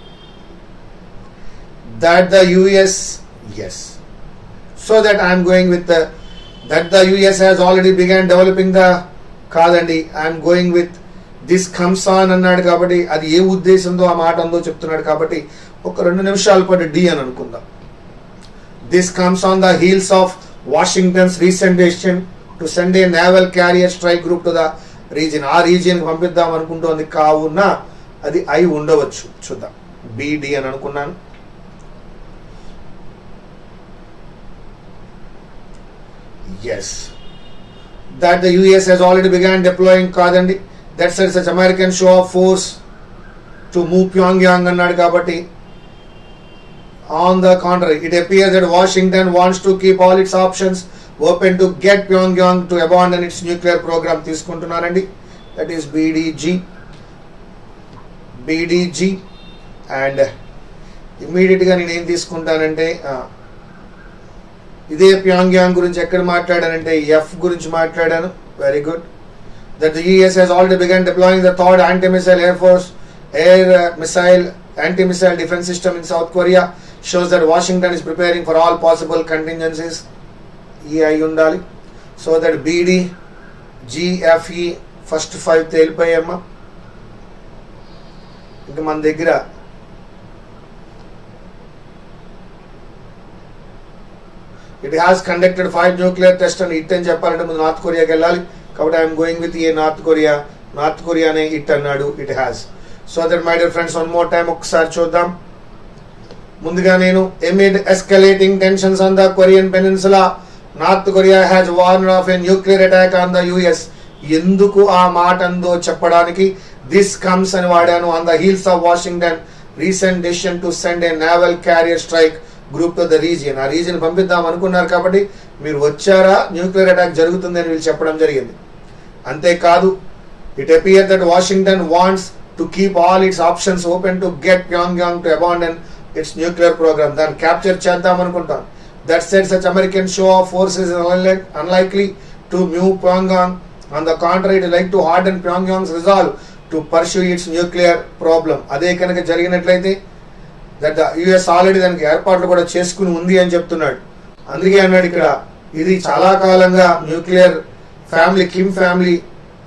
That the US, yes. So that I am going with that the US has already begun developing the కాదండి, I'm going with this comes on అన్నాడు కాబట్టి అది ఏ ఉద్దేశంతో ఆ మాట అందో చెప్తున్నాడు కాబట్టి ఒక 2 నిమిషాల పాటు డి అని అనుకుందాం. This comes on the heels of Washington's recent decision to send a naval carrier strike group to the region. ఆ రీజియన్ కి పంపిద్దాం అనుకుంటోంది కావున అది అయి ఉండవచ్చు. చూద్దాం. బిడి అని అనుకున్నాను. Yes, that the US has already begun deploying kadandi. That's such American show of force to move Pyongyang annadu kabatti. On the contrary, it appears that Washington wants to keep all its options open to get Pyongyang to abandon its nuclear program. తీసుకుంటున్నారండి. That is BDG and immediate గా నేను ఏం తీసుకుంటానంటే ఇదే ప్యాంగ్యాంగ్ గురించి ఎక్కడ మాట్లాడానంటే F గురించి మాట్లాడాను. Very good. That the US has already begun deploying the third anti-missile air force anti-missile defense system in South Korea shows that Washington is preparing for all possible contingencies. E ayi undali. So that BD GFE first 5 తేలిపోయామ్మా. ఇంకా మన దగ్గర it has conducted 5 nuclear test అని it అని చెప్పాలంటే ముందు north కొరియాకి వెళ్ళాలి. కాబట్టి I'm going with a north కొరియానే ఇట్ అన్నాడు. It has. So that my dear friends one more time ఒకసారి చూద్దాం. ముందుగా నేను amid escalating tensions on the Korean peninsula, North Korea has warned of a nuclear attack on the US. ఎందుకు ఆ మాట అందో చెప్పడానికి this comes అని వాడాను on the heels of Washington recent decision to send a naval carrier strike group to the region. ఆ region పంపిద్దాం అనుకున్నారు కాబట్టి మీరు వచ్చారా, న్యూక్లియర్ అటాక్ జరుగుతుంది అని వీళ్ళు చెప్పడం జరిగింది. అంతేకాదు it appears that Washington wants to keep all its options open to get Pyongyang to abandon its nuclear program. దాన్ని క్యాప్చర్ చేద్దాం అనుకుంటాం. That said, such American show of force is unlikely to move Pyongyang. On the contrary, it is like to harden Pyongyang's resolve to pursue its nuclear problem. అదే కనుక జరిగినట్లయితే that US already దానికి ఏర్పాట్లు కూడా చేసుకుని ఉంది అని చెప్తున్నాడు. అందుకే అన్నాడు ఇక్కడ ఇది చాలా కాలంగా న్యూక్లియర్ ఫ్యామిలీ కిమ్ ఫ్యామిలీ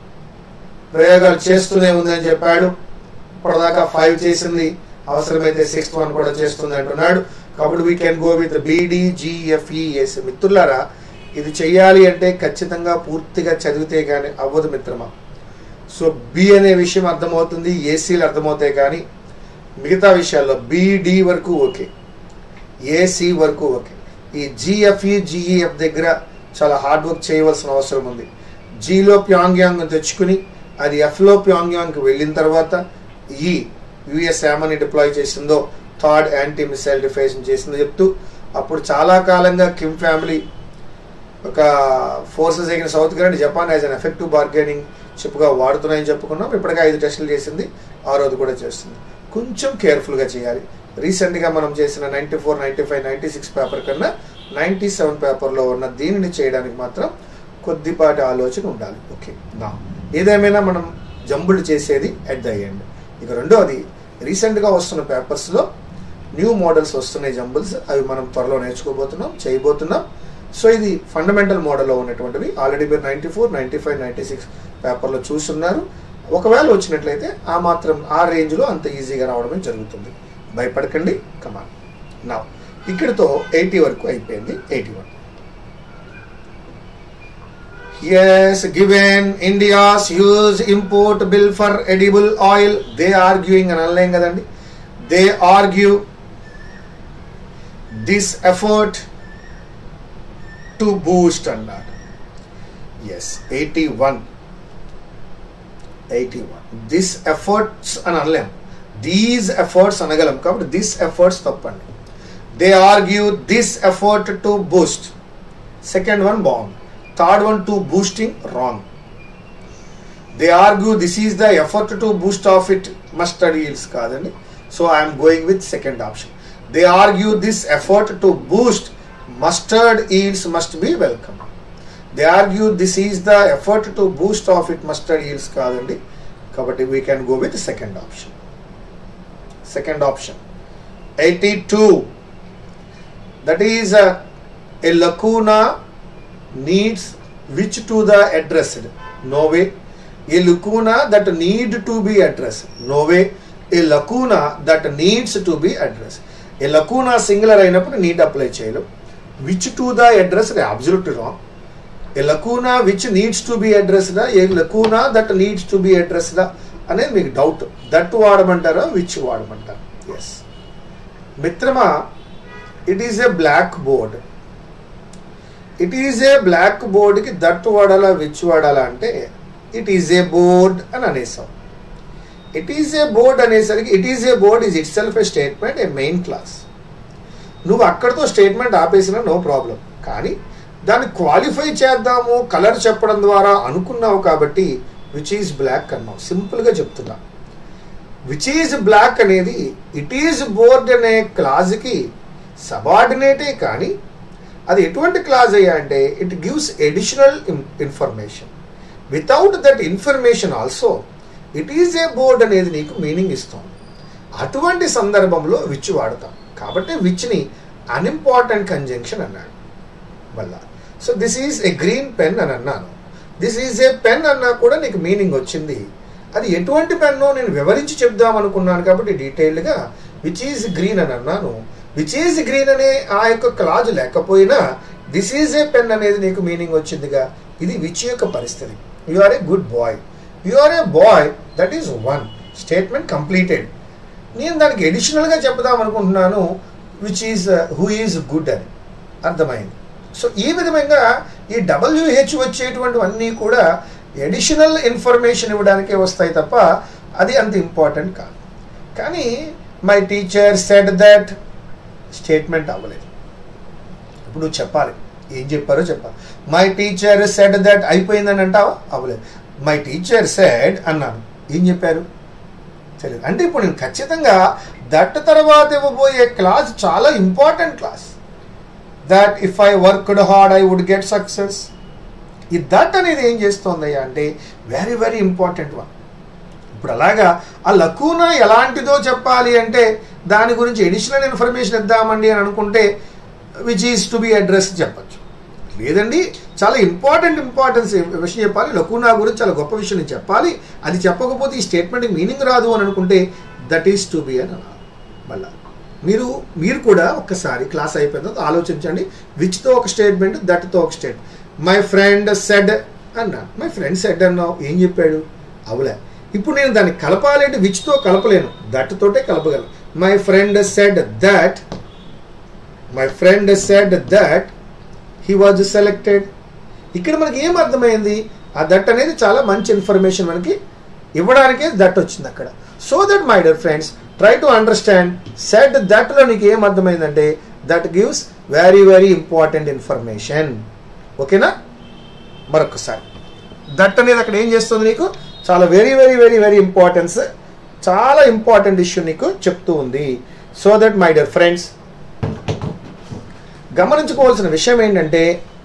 ప్రయోగాలు చేస్తూనే ఉంది అని చెప్పాడు. ఇప్పటిదాకా 5 చేసింది, అవసరమైతే 6th one కూడా చేస్తుంది అంటున్నాడు. కాబట్టి we can go with BDGFES. మిత్రులారా, ఇది చెయ్యాలి అంటే ఖచ్చితంగా పూర్తిగా చదివితే కానీ అవ్వదు మిత్రమా. సో బి అనే విషయం అర్థమవుతుంది, ఏసీలు అర్థమవుతాయి, కానీ మిగతా విషయాల్లో BD వరకు ఓకే, ఏసీ వరకు ఓకే. ఈ GFE GEF దగ్గర చాలా హార్డ్ వర్క్ చేయవలసిన అవసరం ఉంది. జీలో ప్యాంగ్యాంగ్ తెచ్చుకుని అది ఎఫ్లో ప్యాంగ్యాంగ్కి వెళ్ళిన తర్వాత ఈ యుఎస్ ఏమని డిప్లాయ్ చేసిందో, థర్డ్ యాంటీ మిసైల్ డిఫెన్స్ చేసిందో చెప్తూ, అప్పుడు చాలా కాలంగా కిమ్ ఫ్యామిలీ ఒక forces against south Korea and Japan as an effective bargaining చిప్గా వాడుతున్నాయని చెప్పుకున్నాం. ఇప్పటికే 5 టెస్టులు చేసింది, 6వది కూడా చేస్తుంది. కొంచెం కేర్ఫుల్గా చేయాలి. రీసెంట్గా మనం చేసిన 94, 95, 96 పేపర్ కన్నా 97 పేపర్లో ఉన్న దీనిని చేయడానికి మాత్రం కొద్దిపాటి ఆలోచన ఉండాలి. ఓకే, నా ఏదేమైనా మనం జంబులు చేసేది ఎట్ ద ఎండ్. ఇక రెండోది, రీసెంట్గా వస్తున్న పేపర్స్లో న్యూ మోడల్స్ వస్తున్నాయి జంబుల్స్, అవి మనం త్వరలో నేర్చుకోబోతున్నాం, చేయబోతున్నాం. సో ఇది ఫండమెంటల్ మోడల్లో ఉన్నటువంటివి. ఆల్రెడీ మీరు 94, 95, 96 పేపర్లో చూస్తున్నారు. ఒకవేళ వచ్చినట్లయితే ఆ మాత్రం ఆ రేంజ్లో అంత ఈజీగా రావడమే జరుగుతుంది. భయపడకండి. కమాన్. నా ఇక్కడితో 80 వరకు అయిపోయింది. 81. Yes, given India's huge import bill for edible oil, they arguing అని అనలేం కదండి. They argue this effort to boost అన్నారు. Yes, 81. This efforts అని అనలేం, these efforts అనగలం. కాబట్టి this efforts తప్పండి. They argue this effort to boost. Second one బాగుంది. Third one to boosting, wrong. They argue this is the effort to boost of it mustard yields కాదండి. So I am going with second option. They argue this effort to boost mustard yields must be welcome. They argue this is the effort to boost of it mustard yields కాదండి. కాబట్టి we can go with second option. 82. That is a lacuna needs which to the addressed. No way. A lacuna that need to be addressed. No way. A lacuna that needs to be addressed. A lacuna singular అయినప్పుడు need apply చేయలేం. Which to the addressed absolutely wrong. A lacuna which needs to be addressed, a lacuna that needs to be addressed అనేది మీకు doubt. That వాడమంటారా, which వాడమంటారా? Yes మిత్రమా, it is a black board. It is a black బోర్డ్కి that వాడాలా, which వాడాలా అంటే it is a board అని అనేసాం. ఇట్ ఈజ్ ఏ బోర్డ్ అనేసరికి it is a board is itself a statement, a main clause. నువ్వు అక్కడితో statement ఆపేసినా no problem, కానీ దాన్ని క్వాలిఫై చేద్దాము కలర్ చెప్పడం ద్వారా అనుకున్నావు కాబట్టి విచ్ ఈజ్ బ్లాక్ అన్నావు. సింపుల్గా చెప్తున్నా, విచ్ ఈజ్ బ్లాక్ అనేది ఇట్ ఈజ్ బోర్డ్ అనే క్లాజ్కి సబార్డినేటే, కానీ అది ఎటువంటి క్లాజ్ అయ్యా అంటే it gives additional information. Without that information also it is a board అనేది నీకు మీనింగ్ ఇస్తుంది. అటువంటి సందర్భంలో విచ్ వాడతాం కాబట్టి విచ్ని అన్ఇంపార్టెంట్ కంజంక్షన్ అన్నాడు వల్ల. So this is a green pen అని అన్నాను, దిస్ ఈజ్ ఏ పెన్ అన్నా కూడా నీకు మీనింగ్ వచ్చింది. అది ఎటువంటి పెన్నో నేను వివరించి చెప్దాం అనుకున్నాను కాబట్టి డీటెయిల్డ్గా విచ్ ఈజ్ గ్రీన్ అని అన్నాను. విచ్ ఈజ్ గ్రీన్ అనే ఆ యొక్క క్లాజ్ లేకపోయినా దిస్ ఈజ్ ఏ పెన్ అనేది నీకు మీనింగ్ వచ్చిందిగా. ఇది విచ్ యొక్క పరిస్థితి. You are a good boy, you are a boy, that is one statement completed. నేను దానికి అడిషనల్గా చెప్దాం అనుకుంటున్నాను which is who is good అని. అర్థమైంది. సో ఈ విధంగా ఈ WH వచ్చేటువంటివన్నీ కూడా అడిషనల్ ఇన్ఫర్మేషన్ ఇవ్వడానికే వస్తాయి తప్ప అది అంత ఇంపార్టెంట్ కాదు. కానీ my teacher said that statement అవ్వలేదు. ఇప్పుడు నువ్వు చెప్పాలి, ఏం చెప్పారో చెప్పాలి. మై టీచర్ సెడ్ దట్ అయిపోయిందని అంటావా? అవ్వలేదు. మై టీచర్ సెడ్ అన్నాను, ఏం చెప్పారు తెలియదు. అంటే ఇప్పుడు నేను ఖచ్చితంగా దట్ తర్వాత ఇవ్వబోయే క్లాస్ చాలా important class. That if I worked hard I would get success. ఈ దట్ అనేది ఏం చేస్తుందయ్యా అంటే వెరీ వెరీ ఇంపార్టెంట్ వన్. ఇప్పుడు అలాగా ఆ లకూనా ఎలాంటిదో చెప్పాలి అంటే దాని గురించి ఎడిషనల్ ఇన్ఫర్మేషన్ ఇద్దామండి అని అనుకుంటే which is to be address చెప్పచ్చు. లేదండి చాలా ఇంపార్టెన్స్ విషయం చెప్పాలి, లకూనా గురించి చాలా గొప్ప విషయం నేను చెప్పాలి, అది చెప్పకపోతే ఈ స్టేట్మెంట్కి మీనింగ్ రాదు అని అనుకుంటే దట్ ఈస్ టు బి అని అనాలి. మళ్ళా మీరు కూడా ఒక్కసారి క్లాస్ అయిపోయిన తర్వాత ఆలోచించండి. విచ్తో ఒక స్టేట్మెంట్, దట్తో ఒక స్టేట్మెంట్. మై ఫ్రెండ్ సెడ్ అన్నా, మై ఫ్రెండ్ సెడ్ అన్నావు, ఏం చెప్పాడు? అవలే. ఇప్పుడు నేను దాన్ని కలపాలి అంటే విచ్తో కలపలేను, దట్ తోటే కలపగలను. My friend said that, my friend said that he was selected. ఇక్కడ మనకి ఏం అర్థమైంది? ఆ దట్ అనేది చాలా మంచి ఇన్ఫర్మేషన్ మనకి ఇవ్వడానికే దట్ వచ్చింది అక్కడ. So that my dear friends try to understand said దట్లో నీకు ఏం అర్థమైందంటే that gives very very important information. ఓకేనా? మరొకసారి దట్ అనేది అక్కడ ఏం చేస్తుంది నీకు చాలా very very very very importance, చాలా ఇంపార్టెంట్ ఇష్యూ నీకు చెప్తూ ఉంది. So that my dear friends గమనించుకోవాల్సిన విషయం ఏంటంటే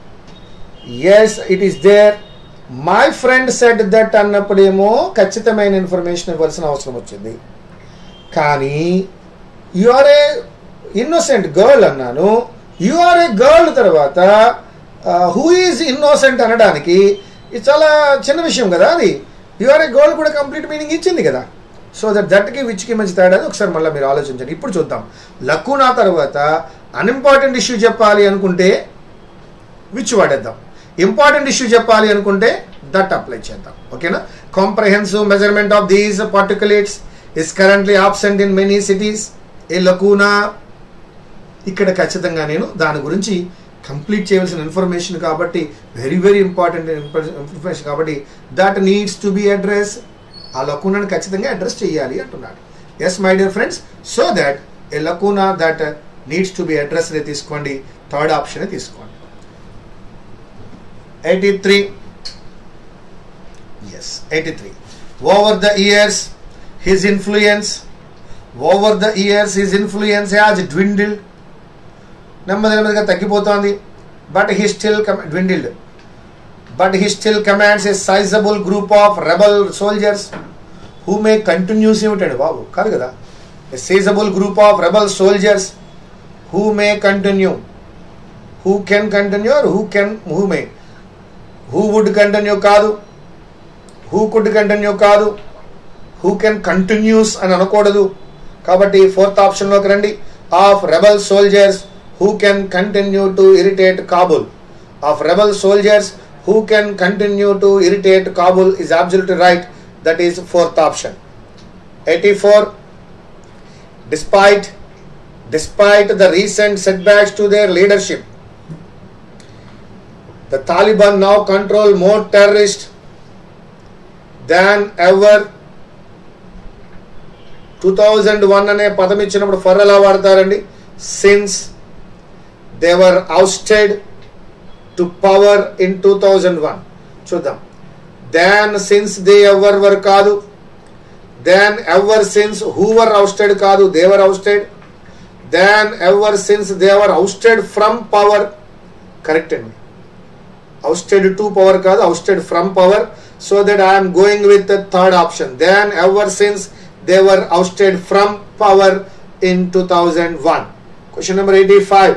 yes it is there. My friend said that అన్నప్పుడేమో ఖచ్చితమైన ఇన్ఫర్మేషన్ ఇవ్వాల్సిన అవసరం వచ్చింది. కానీ you are a innocent girl అన్నాను, యు ఆర్ ఏ గర్ల్ తర్వాత హూ ఈజ్ ఇన్నోసెంట్ అనడానికి ఇది చాలా చిన్న విషయం కదా. అది యు ఆర్ ఏ గర్ల్ కూడా కంప్లీట్ మీనింగ్ ఇచ్చింది కదా. సో దట్కి విచ్కి మంచి తేడా ఒకసారి మళ్ళీ మీరు ఆలోచించండి. ఇప్పుడు చూద్దాం. లకూనా తర్వాత అన్ఇంపార్టెంట్ ఇష్యూ చెప్పాలి అనుకుంటే విచ్ వాడేద్దాం, ఇంపార్టెంట్ ఇష్యూ చెప్పాలి అనుకుంటే దట్ అప్లై చేద్దాం. ఓకేనా? Comprehensive measurement of these particulates is currently absent in many cities. A lacuna ఇక్కడ ఖచ్చితంగా నేను దాని గురించి కంప్లీట్ చేయవలసిన ఇన్ఫర్మేషన్ కాబట్టి వెరీ వెరీ ఇంపార్టెంట్ ఇన్ఫర్మేషన్ కాబట్టి that needs to be address. ఆ లకూనాను ఖచ్చితంగా అడ్రస్ చేయాలి అంటున్నాడు. Yes my dear friends, so that a lacuna that needs to be address ని తీసుకోండి. థర్డ్ ఆప్షన్ తీసుకోండి. 83. Yes, 83. Over the years, his influence has dwindled. నెమ్మదిగా తగ్గిపోతోంది. But he still commands a sizable group of rebel soldiers who may continue. ఏమిటండి బాబు? కాదు కదా. A sizable group of rebel soldiers who may continue. Who can continue or who may? Who would continue కాదు, who could continue కాదు, who can continues అని అనకూడదు. కాబట్టి fourth ఆప్షన్లోకి రండి. Of rebel soldiers who can continue to irritate Kabul. Of rebel soldiers who can continue to irritate Kabul is absolutely right. That is fourth option. 84. Despite the recent setbacks to their leadership, the Taliban now control more terrorists than ever. 2001 అనే పదం ఇచ్చినప్పుడు for ఎలా వాడతారండి? Since they were ousted to power in 2001. చూద్దాం. Then since they ever were కాదు, then ever since who were ousted కాదు, they were ousted. Then ever since they were ousted from power. Correct అండి. ousted to power కాదు, ousted from power. So that I am going with the third option. Then ever since they were ousted from power in 2001. Question number 85.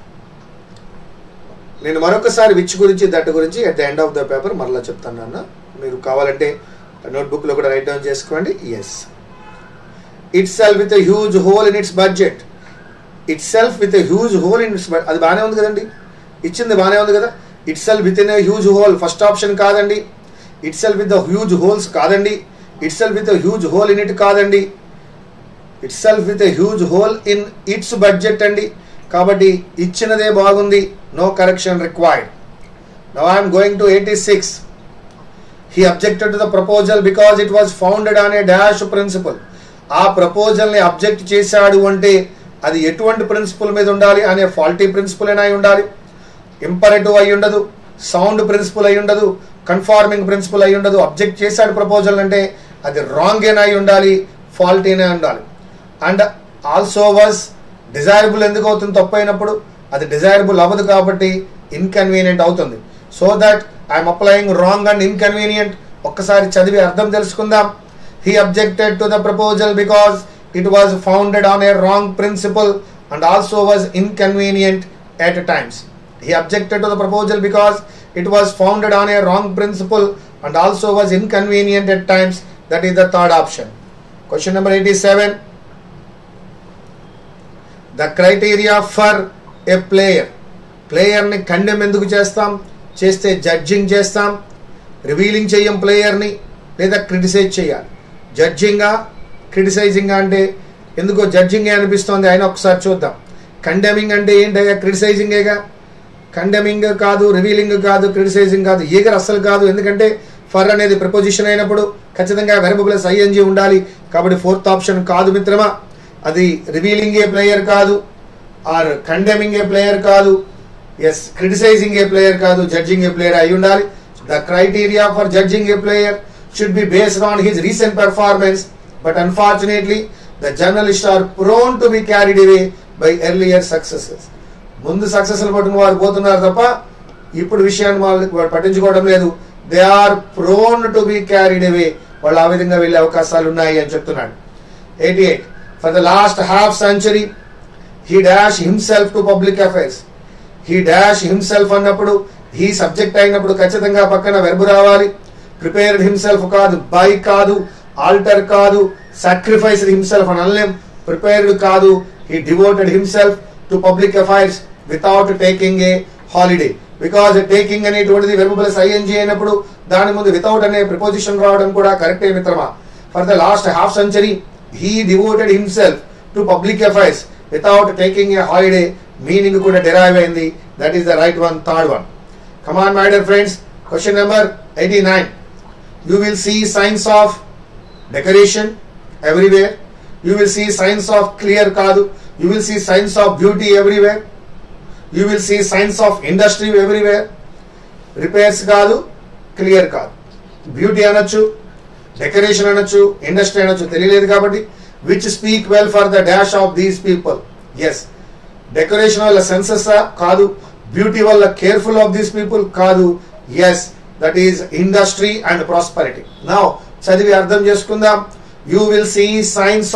నేను మరొకసారి which గురించి that గురించి at the end of the paper మరలా చెప్తాను అన్న. మీరు కావాలంటే నోట్బుక్లో కూడా రైట్ డౌన్ చేసుకోండి. Yes, itself with a huge hole in its budget. Itself with a huge hole in its, అది బాగానే ఉంది కదండి, ఇచ్చింది బాగానే ఉంది కదా. Itself with in a huge hole first option కాదండి. Itself with the huge holes కాదండి. Itself with a huge hole in it కాదండి. Itself with a huge hole in its budget అండి. కాబట్టి ఇచ్చినదే బాగుంది. No correction required. Now I'm going to 86. He objected to the proposal because it was founded on a dash principle. ఆ proposal ని object చేశాడు అంటే అది ఎటువంటి ప్రిన్సిపల్ మీద ఉండాలి అనే ఫాల్టీ ప్రిన్సిపల్ అయి ఉండాలి, ఇంపరేటివ్ అయి ఉండదు, సౌండ్ ప్రిన్సిపల్ అయి ఉండదు, కన్ఫార్మింగ్ ప్రిన్సిపల్ అయి ఉండదు. అబ్జెక్ట్ చేశాడు ప్రపోజల్ అంటే అది రాంగ్ ఏనా అయి ఉండాలి, ఫాల్టీ అనే ఉండాలి. And also was desirable. ఎందుకు అవుతుంది తప్పు అయినప్పుడు? అది డిజైరబుల్ అవ్వదు కాబట్టి ఇన్కన్వీనియంట్ అవుతుంది. So that I'm applying wrong and inconvenient. ఒక్కసారి చదివి అర్థం తెలుసుకుందాం. He objected to the proposal because it was founded on a wrong principle and also was inconvenient at times. He objected to the proposal because it was founded on a wrong principle and also was inconvenient at times. That is the third option. Question number 87. The criteria for a player. Player ni condemn enduku chestam? Cheste judging chestam. Revealing cheyam player ni లేదా criticize చేయాలి. జడ్జింగా criticising అంటే ఎందుకో judging అనిపిస్తోంది, అయినా ఒకసారి చూద్దాం. Condemning అంటే ఏంటయ్యా? క్రిటిసైజింగేగా. కండెమింగ్ కాదు, రివీలింగ్ కాదు, క్రిటిసైజింగ్ కాదు, ఈగర్ అస్సలు కాదు. ఎందుకంటే ఫర్ అనేది ప్రిపోజిషన్ అయినప్పుడు ఖచ్చితంగా వెర్బ్ ప్లస్ ఐఎన్జీ ఉండాలి. కాబట్టి ఫోర్త్ ఆప్షన్ కాదు మిత్రమా. అది రివీలింగ్ ఏ ప్లేయర్ కాదు, ఆర్ కండెమింగ్ ఏ ప్లేయర్ కాదు, ఎస్ క్రిటిసైజింగ్ ఏ ప్లేయర్ కాదు, జడ్జింగ్ ఏ ప్లేయర్ అయి ఉండాలి. The criteria for judging a player should be based on his recent performance, but unfortunately the journalists are prone to be carried away by earlier successes. ముందు సక్సెస్లు పట్టుకుని వారు పోతున్నారు తప్ప ఇప్పుడు విషయాన్ని వాళ్ళు పట్టించుకోవడం లేదు. They are prone to be carried away. వాళ్ళు ఆ విధంగా వెళ్ళే అవకాశాలు ఉన్నాయి అని చెప్తున్నాడు. 88. For the last half century he dash himself to public affairs. He dash himself అన్నప్పుడు he సబ్జెక్ట్ అయినప్పుడు ఖచ్చితంగా పక్కన వెర్బ్ రావాలి. ప్రిపేర్డ్ హిమ్సెల్ఫ్ కాదు, బై కాదు, ఆల్టర్ కాదు, సాక్రిఫైస్డ్ హిమ్సెల్ఫ్ అని అనలేం. ప్రిపేర్డ్ కాదు, he devoted himself to public affairs without taking a holiday. Because taking అనేటువంటిది వెర్బ్ ప్లస్ ఐఎన్జీ అయినప్పుడు దాని ముందు వితౌట్ అనే ప్రిపోజిషన్ రావడం కూడా కరెక్టే మిత్రమా. For the last half century he devoted himself to public affairs without taking a holiday meaning కూడా డెరైవ్ అయింది. That is the right one, third one. Come on my dear friends. Question number 89. You will see signs of decoration everywhere. You will see signs of clear kaadu. You will see signs of beauty everywhere. You will see signs of industry everywhere. Repairs kaadu, clear kaadu. Beauty anachu, decoration anachu, industry anachu తెలియలేదు కాబట్టి which speak well for the dash of these people. Yes, decoration వల్ల senses కాదు, beauty వల్ల careful of these people కాదు. Yes, that is industry and prosperity. Now చదివి అర్థం చేసుకుందాం. You will see signs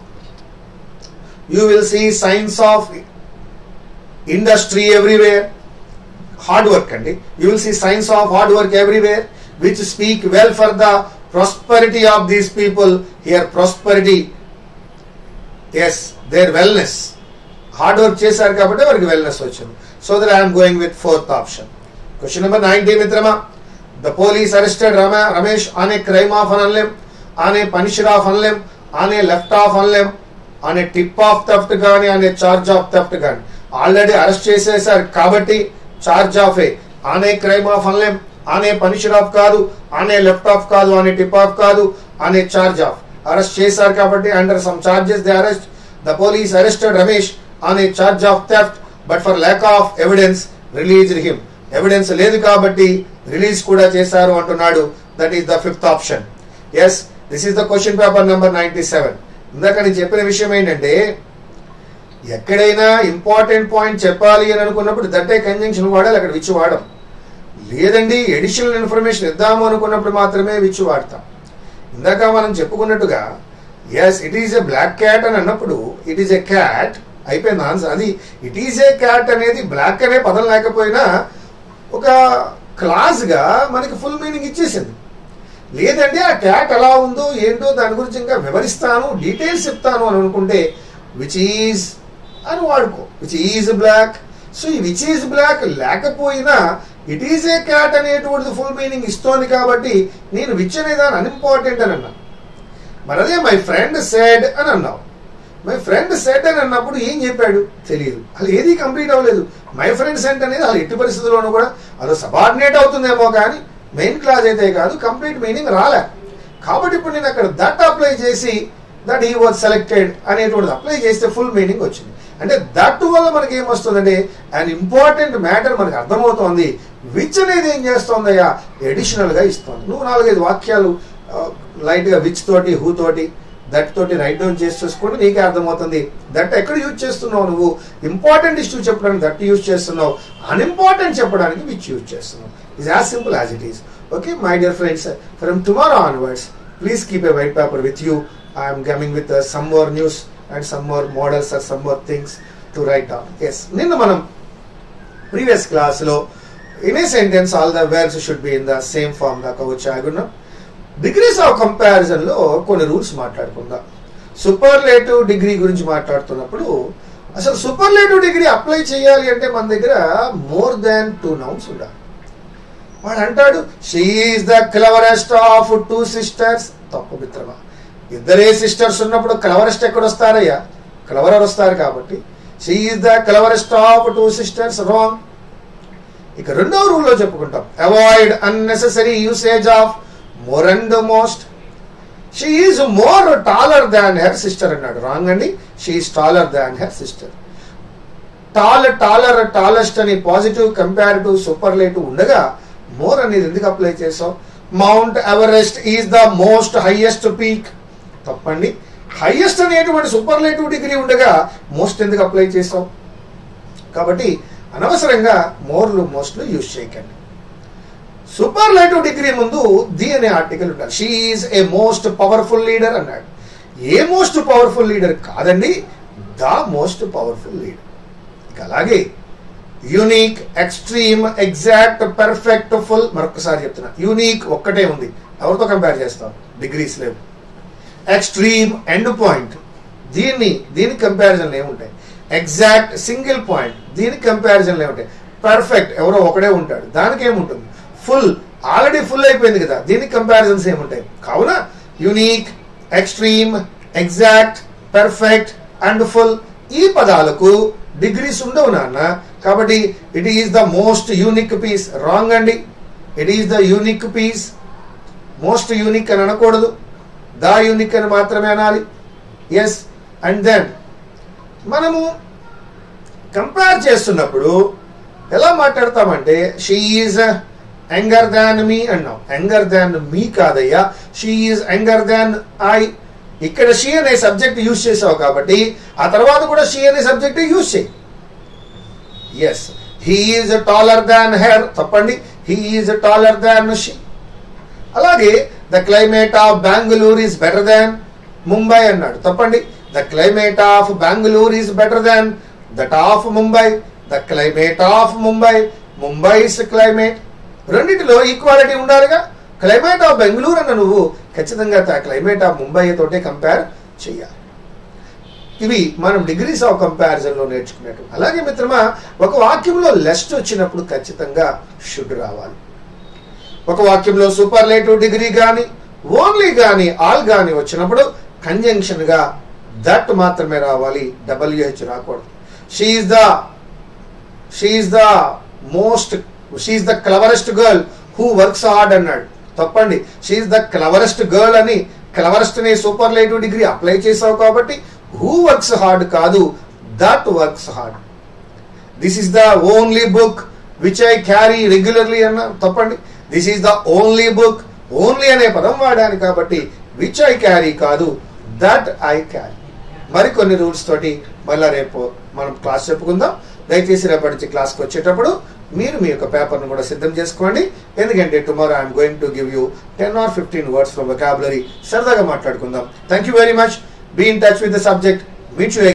of industry everywhere. Hard work అండి. You will see signs of hard work everywhere which speak well for the prosperity of these people. Here prosperity, yes, their wellness. Hard work చేశారు కాబట్టి వారికి wellness వచ్చింది. So that I am going with fourth option. Question number 90 మిత్రమా. The police arrested Ramesh on a crime of అనలేం, on a punisher of అనలేం, on a left of అనలేం, on a tip of theft కానీ, on a charge of theft కానీ. Already arrest చేసేసారు కాబట్టి charge of a. on a crime of అనలేం, on a punisher of కాదు, on a left of కాదు, on a tip of కాదు, on a charge of. Arrest చేశారు కాబట్టి under some charges they arrest. The police arrested Ramesh on a charge of theft but for lack of evidence released him. Evidence లేదు కాబట్టి release కూడా చేశారు అంటున్నాడు. That is the fifth option. Yes, this is the question paper number 97. ఇందాక నేను చెప్పిన విషయం ఏంటంటే ఎక్కడైనా ఇంపార్టెంట్ పాయింట్ చెప్పాలి అని అనుకున్నప్పుడు దట్టే కంజంక్షన్ వాడాలి, అక్కడ విచ్ వాడడం లేదండి. ఎడిషనల్ ఇన్ఫర్మేషన్ ఇద్దాము అనుకున్నప్పుడు మాత్రమే విచ్ వాడతాం. ఇందాక మనం చెప్పుకున్నట్టుగా yes it is a black cat అని అన్నప్పుడు ఇట్ ఈస్ ఎ క్యాట్ అయిపోయింది ఆన్సర్. అది ఇట్ ఈస్ ఏ క్యాట్ అనేది బ్లాక్ అనే పదం లేకపోయినా ఒక క్లాస్ గా మనకి ఫుల్ మీనింగ్ ఇచ్చేసింది. లేదంటే ఆ క్యాట్ ఎలా ఉందో ఏంటో దాని గురించి ఇంకా వివరిస్తాను, డీటెయిల్స్ చెప్తాను అని అనుకుంటే విచ్ ఈజ్ అని వాడుకో. Which is black. సో ఈ విచ్ ఈజ్ బ్లాక్ లేకపోయినా ఇట్ ఈజ్ ఏ క్యాట్ అనేటువంటిది ఫుల్ మీనింగ్ ఇస్తోంది కాబట్టి నేను విచ్ అనేదాన్ని అన్ఇంపార్టెంట్ అని అన్నా. మరి అదే మై ఫ్రెండ్ సెడ్ అని అన్నావు. మై ఫ్రెండ్ సెడ్ అని అన్నప్పుడు ఏం చెప్పాడు తెలియదు, అలా ఏది కంప్లీట్ అవ్వలేదు. మై ఫ్రెండ్ సెడ్ అనేది అలా ఎట్టి పరిస్థితుల్లోనూ కూడా అదో సబార్డినేట్ అవుతుందేమో కానీ మెయిన్ క్లాజ్ అయితే కాదు, కంప్లీట్ మీనింగ్ రాలే. కాబట్టి ఇప్పుడు నేను అక్కడ దట్ అప్లై చేసి దట్ హీ వాజ్ సెలెక్టెడ్ అనేటువంటిది అప్లై చేస్తే ఫుల్ మీనింగ్ వచ్చింది. అంటే దట్ వల్ల మనకి ఏమొస్తుందంటే అండ్ ఇంపార్టెంట్ మ్యాటర్ మనకు అర్థమవుతోంది. విచ్ అనేది ఏం చేస్తోందయ్యా అడిషనల్ గా ఇస్తోంది. నువ్వు 4-5 వాక్యాలు లైట్ గా విచ్ తోటి హూ తోటి దట్ తోటి రైట్ డౌన్ చేసి చూసుకుంటే నీకే అర్థమవుతుంది దట్ ఎక్కడ యూజ్ చేస్తున్నావు. నువ్వు ఇంపార్టెంట్ ఇష్యూ చెప్పడానికి దట్ యూజ్ చేస్తున్నావు, అన్ఇంపార్టెంట్ చెప్పడానికి విచ్ యూజ్ చేస్తున్నావు. It's as simple as it is. Okay my dear friends, from tomorrow onwards please keep a white paper with you. I'm coming with some more news and some more models or some more things to write down. Yes, నిన్న మనం previous class లో in a sentence all the verbs should be in the same form దాకా వచ్చాగున్నాం. Degrees of comparison లో కొన్ని rules మాట్లాడుకుందాం. Superlative degree గురించి మాట్లాడుతున్నప్పుడు అసలు సూపర్లేటివ్ డిగ్రీ అప్లై చేయాలి అంటే మన దగ్గర మోర్ దాన్ 2 నౌన్స్ ఉండాలి. వాడు అంటాడు she is the cleverest of 2 sisters. తప్పు మిత్రమా, ఇద్దరే సిస్టర్స్ ఉన్నప్పుడు క్లవరెస్ట్ ఎక్కడ వస్తారయ్యా, క్లవరర్ వస్తారు కాబట్టి she is the cleverest of 2 sisters. Wrong. ఇక రెండో రూల్ లో చెప్పుకుంటాం avoid unnecessary usage of more and most. She is more taller than her sister అన్నాడు. రాంగ్ అండి, she is taller than her sister. Taller tallest అని positive comparative superlative ఉండగా more అనేది ఎందుకు అప్లై చేసావు? Mount Everest is the most highest peak. తప్పండి, highest అనేటువంటి superlative degree ఉండగా మోస్ట్ ఎందుకు అప్లై చేసావు? కాబట్టి అనవసరంగా మోర్లు మోస్ట్లు యూజ్ చేయకండి. సూపర్లేటివ్ డిగ్రీ ముందు ది అనే ఆర్టికల్ ఉండాలి. She is a most powerful leader అన్నాడు. ఏ మోస్ట్ పవర్ఫుల్ లీడర్ కాదండి, ద మోస్ట్ పవర్ఫుల్ లీడర్. ఇక అలాగే unique, extreme, exact, perfect, full. మరొకసారి చెప్తున్నా, యూనిక్ ఒక్కటే ఉంది, ఎవరితో కంపేర్ చేస్తాం? డిగ్రీస్ లేవు. ఎక్స్ట్రీమ్ ఎండ్ పాయింట్, దీనికి కంపారిజన్లు ఏముంటాయి? ఎగ్జాక్ట్ సింగిల్ పాయింట్, దీనికి కంపారిజన్లు ఏముంటాయి? పర్ఫెక్ట్ ఎవరో ఒకడే ఉంటాడు, దానికి ఏముంటుంది? ఫుల్ ఆల్రెడీ ఫుల్ అయిపోయింది కదా, దీనికి కంపారిజన్స్ ఏముంటాయి? కావున unique, extreme, exact, perfect and full ఈ పదాలకు డిగ్రీస్ ఉండవు నాన్న. కాబట్టి it is the most unique piece. Wrong అండి, it is the unique piece. Most unique అని అనకూడదు, ద యూనిక్ అని మాత్రమే అనాలి. ఎస్. అండ్ దెన్ మనము కంపేర్ చేస్తున్నప్పుడు ఎలా మాట్లాడతామంటే she is younger than me అన్నాం. యంగర్ దాన్ మీ కాదయ్యా, she is younger than I. ఇక్కడ షీ అనే సబ్జెక్ట్ యూజ్ చేసావు కాబట్టి ఆ తర్వాత కూడా షీ అనే సబ్జెక్ట్ యూజ్ చేయి. Yes, he is taller than her. తప్పండి, he is taller than she. అలాగే the climate of Bengaluru is better than Mumbai అన్నాడు. తప్పండి, the climate of Bengaluru is better than that of Mumbai. The climate of Mumbai, Mumbai's climate. రెండింటిలో equality ఉండాలిగా. Climate of Bengaluru అన్న నువ్వు ఖచ్చితంగా climate of Mumbai తోటే కంపేర్ చేయాలి. ఇవి మనం డిగ్రీస్ ఆఫ్ కంపారిజన్ లో నేర్చుకునేట్టు. అలాగే మిత్రమా, ఒక వాక్యంలో లెస్ట్ వచ్చినప్పుడు ఖచ్చితంగా షుడ్ రావాలి. ఒక వాక్యంలో సూపర్లేటివ్ డిగ్రీ గాని, ఓన్లీ గాని, ఆల్ గాని వచ్చినప్పుడు కంజంక్షన్ గా దట్ మాత్రమే రావాలి, WH రాకూడదు. She is the cleverest girl who works hard అన్నాడు. తప్పండి, she is the cleverest girl అని క్లవరెస్ట్ అనే సూపర్లేటివ్ డిగ్రీ అప్లై చేసావు కాబట్టి హూ వర్క్స్ హార్డ్ కాదు, that works hard. This is the only book which I carry regularly అన్నా. తప్పండి, this is the only book. Only అనే పదం వాడాను కాబట్టి విచ్ ఐ క్యారీ కాదు, దట్ ఐ క్యారీ. మరికొన్ని రూల్స్ తోటి మళ్ళా రేపు మనం క్లాస్ చెప్పుకుందాం. దయచేసి రేపటి నుంచి క్లాస్కి వచ్చేటప్పుడు మీరు మీ యొక్క పేపర్ను కూడా సిద్ధం చేసుకోండి. ఎందుకంటే tomorrow I'm going to give you 10 or 15 words from vocabulary. సరదాగా మాట్లాడుకుందాం. Thank you very much. Be in touch with the subject. Meet you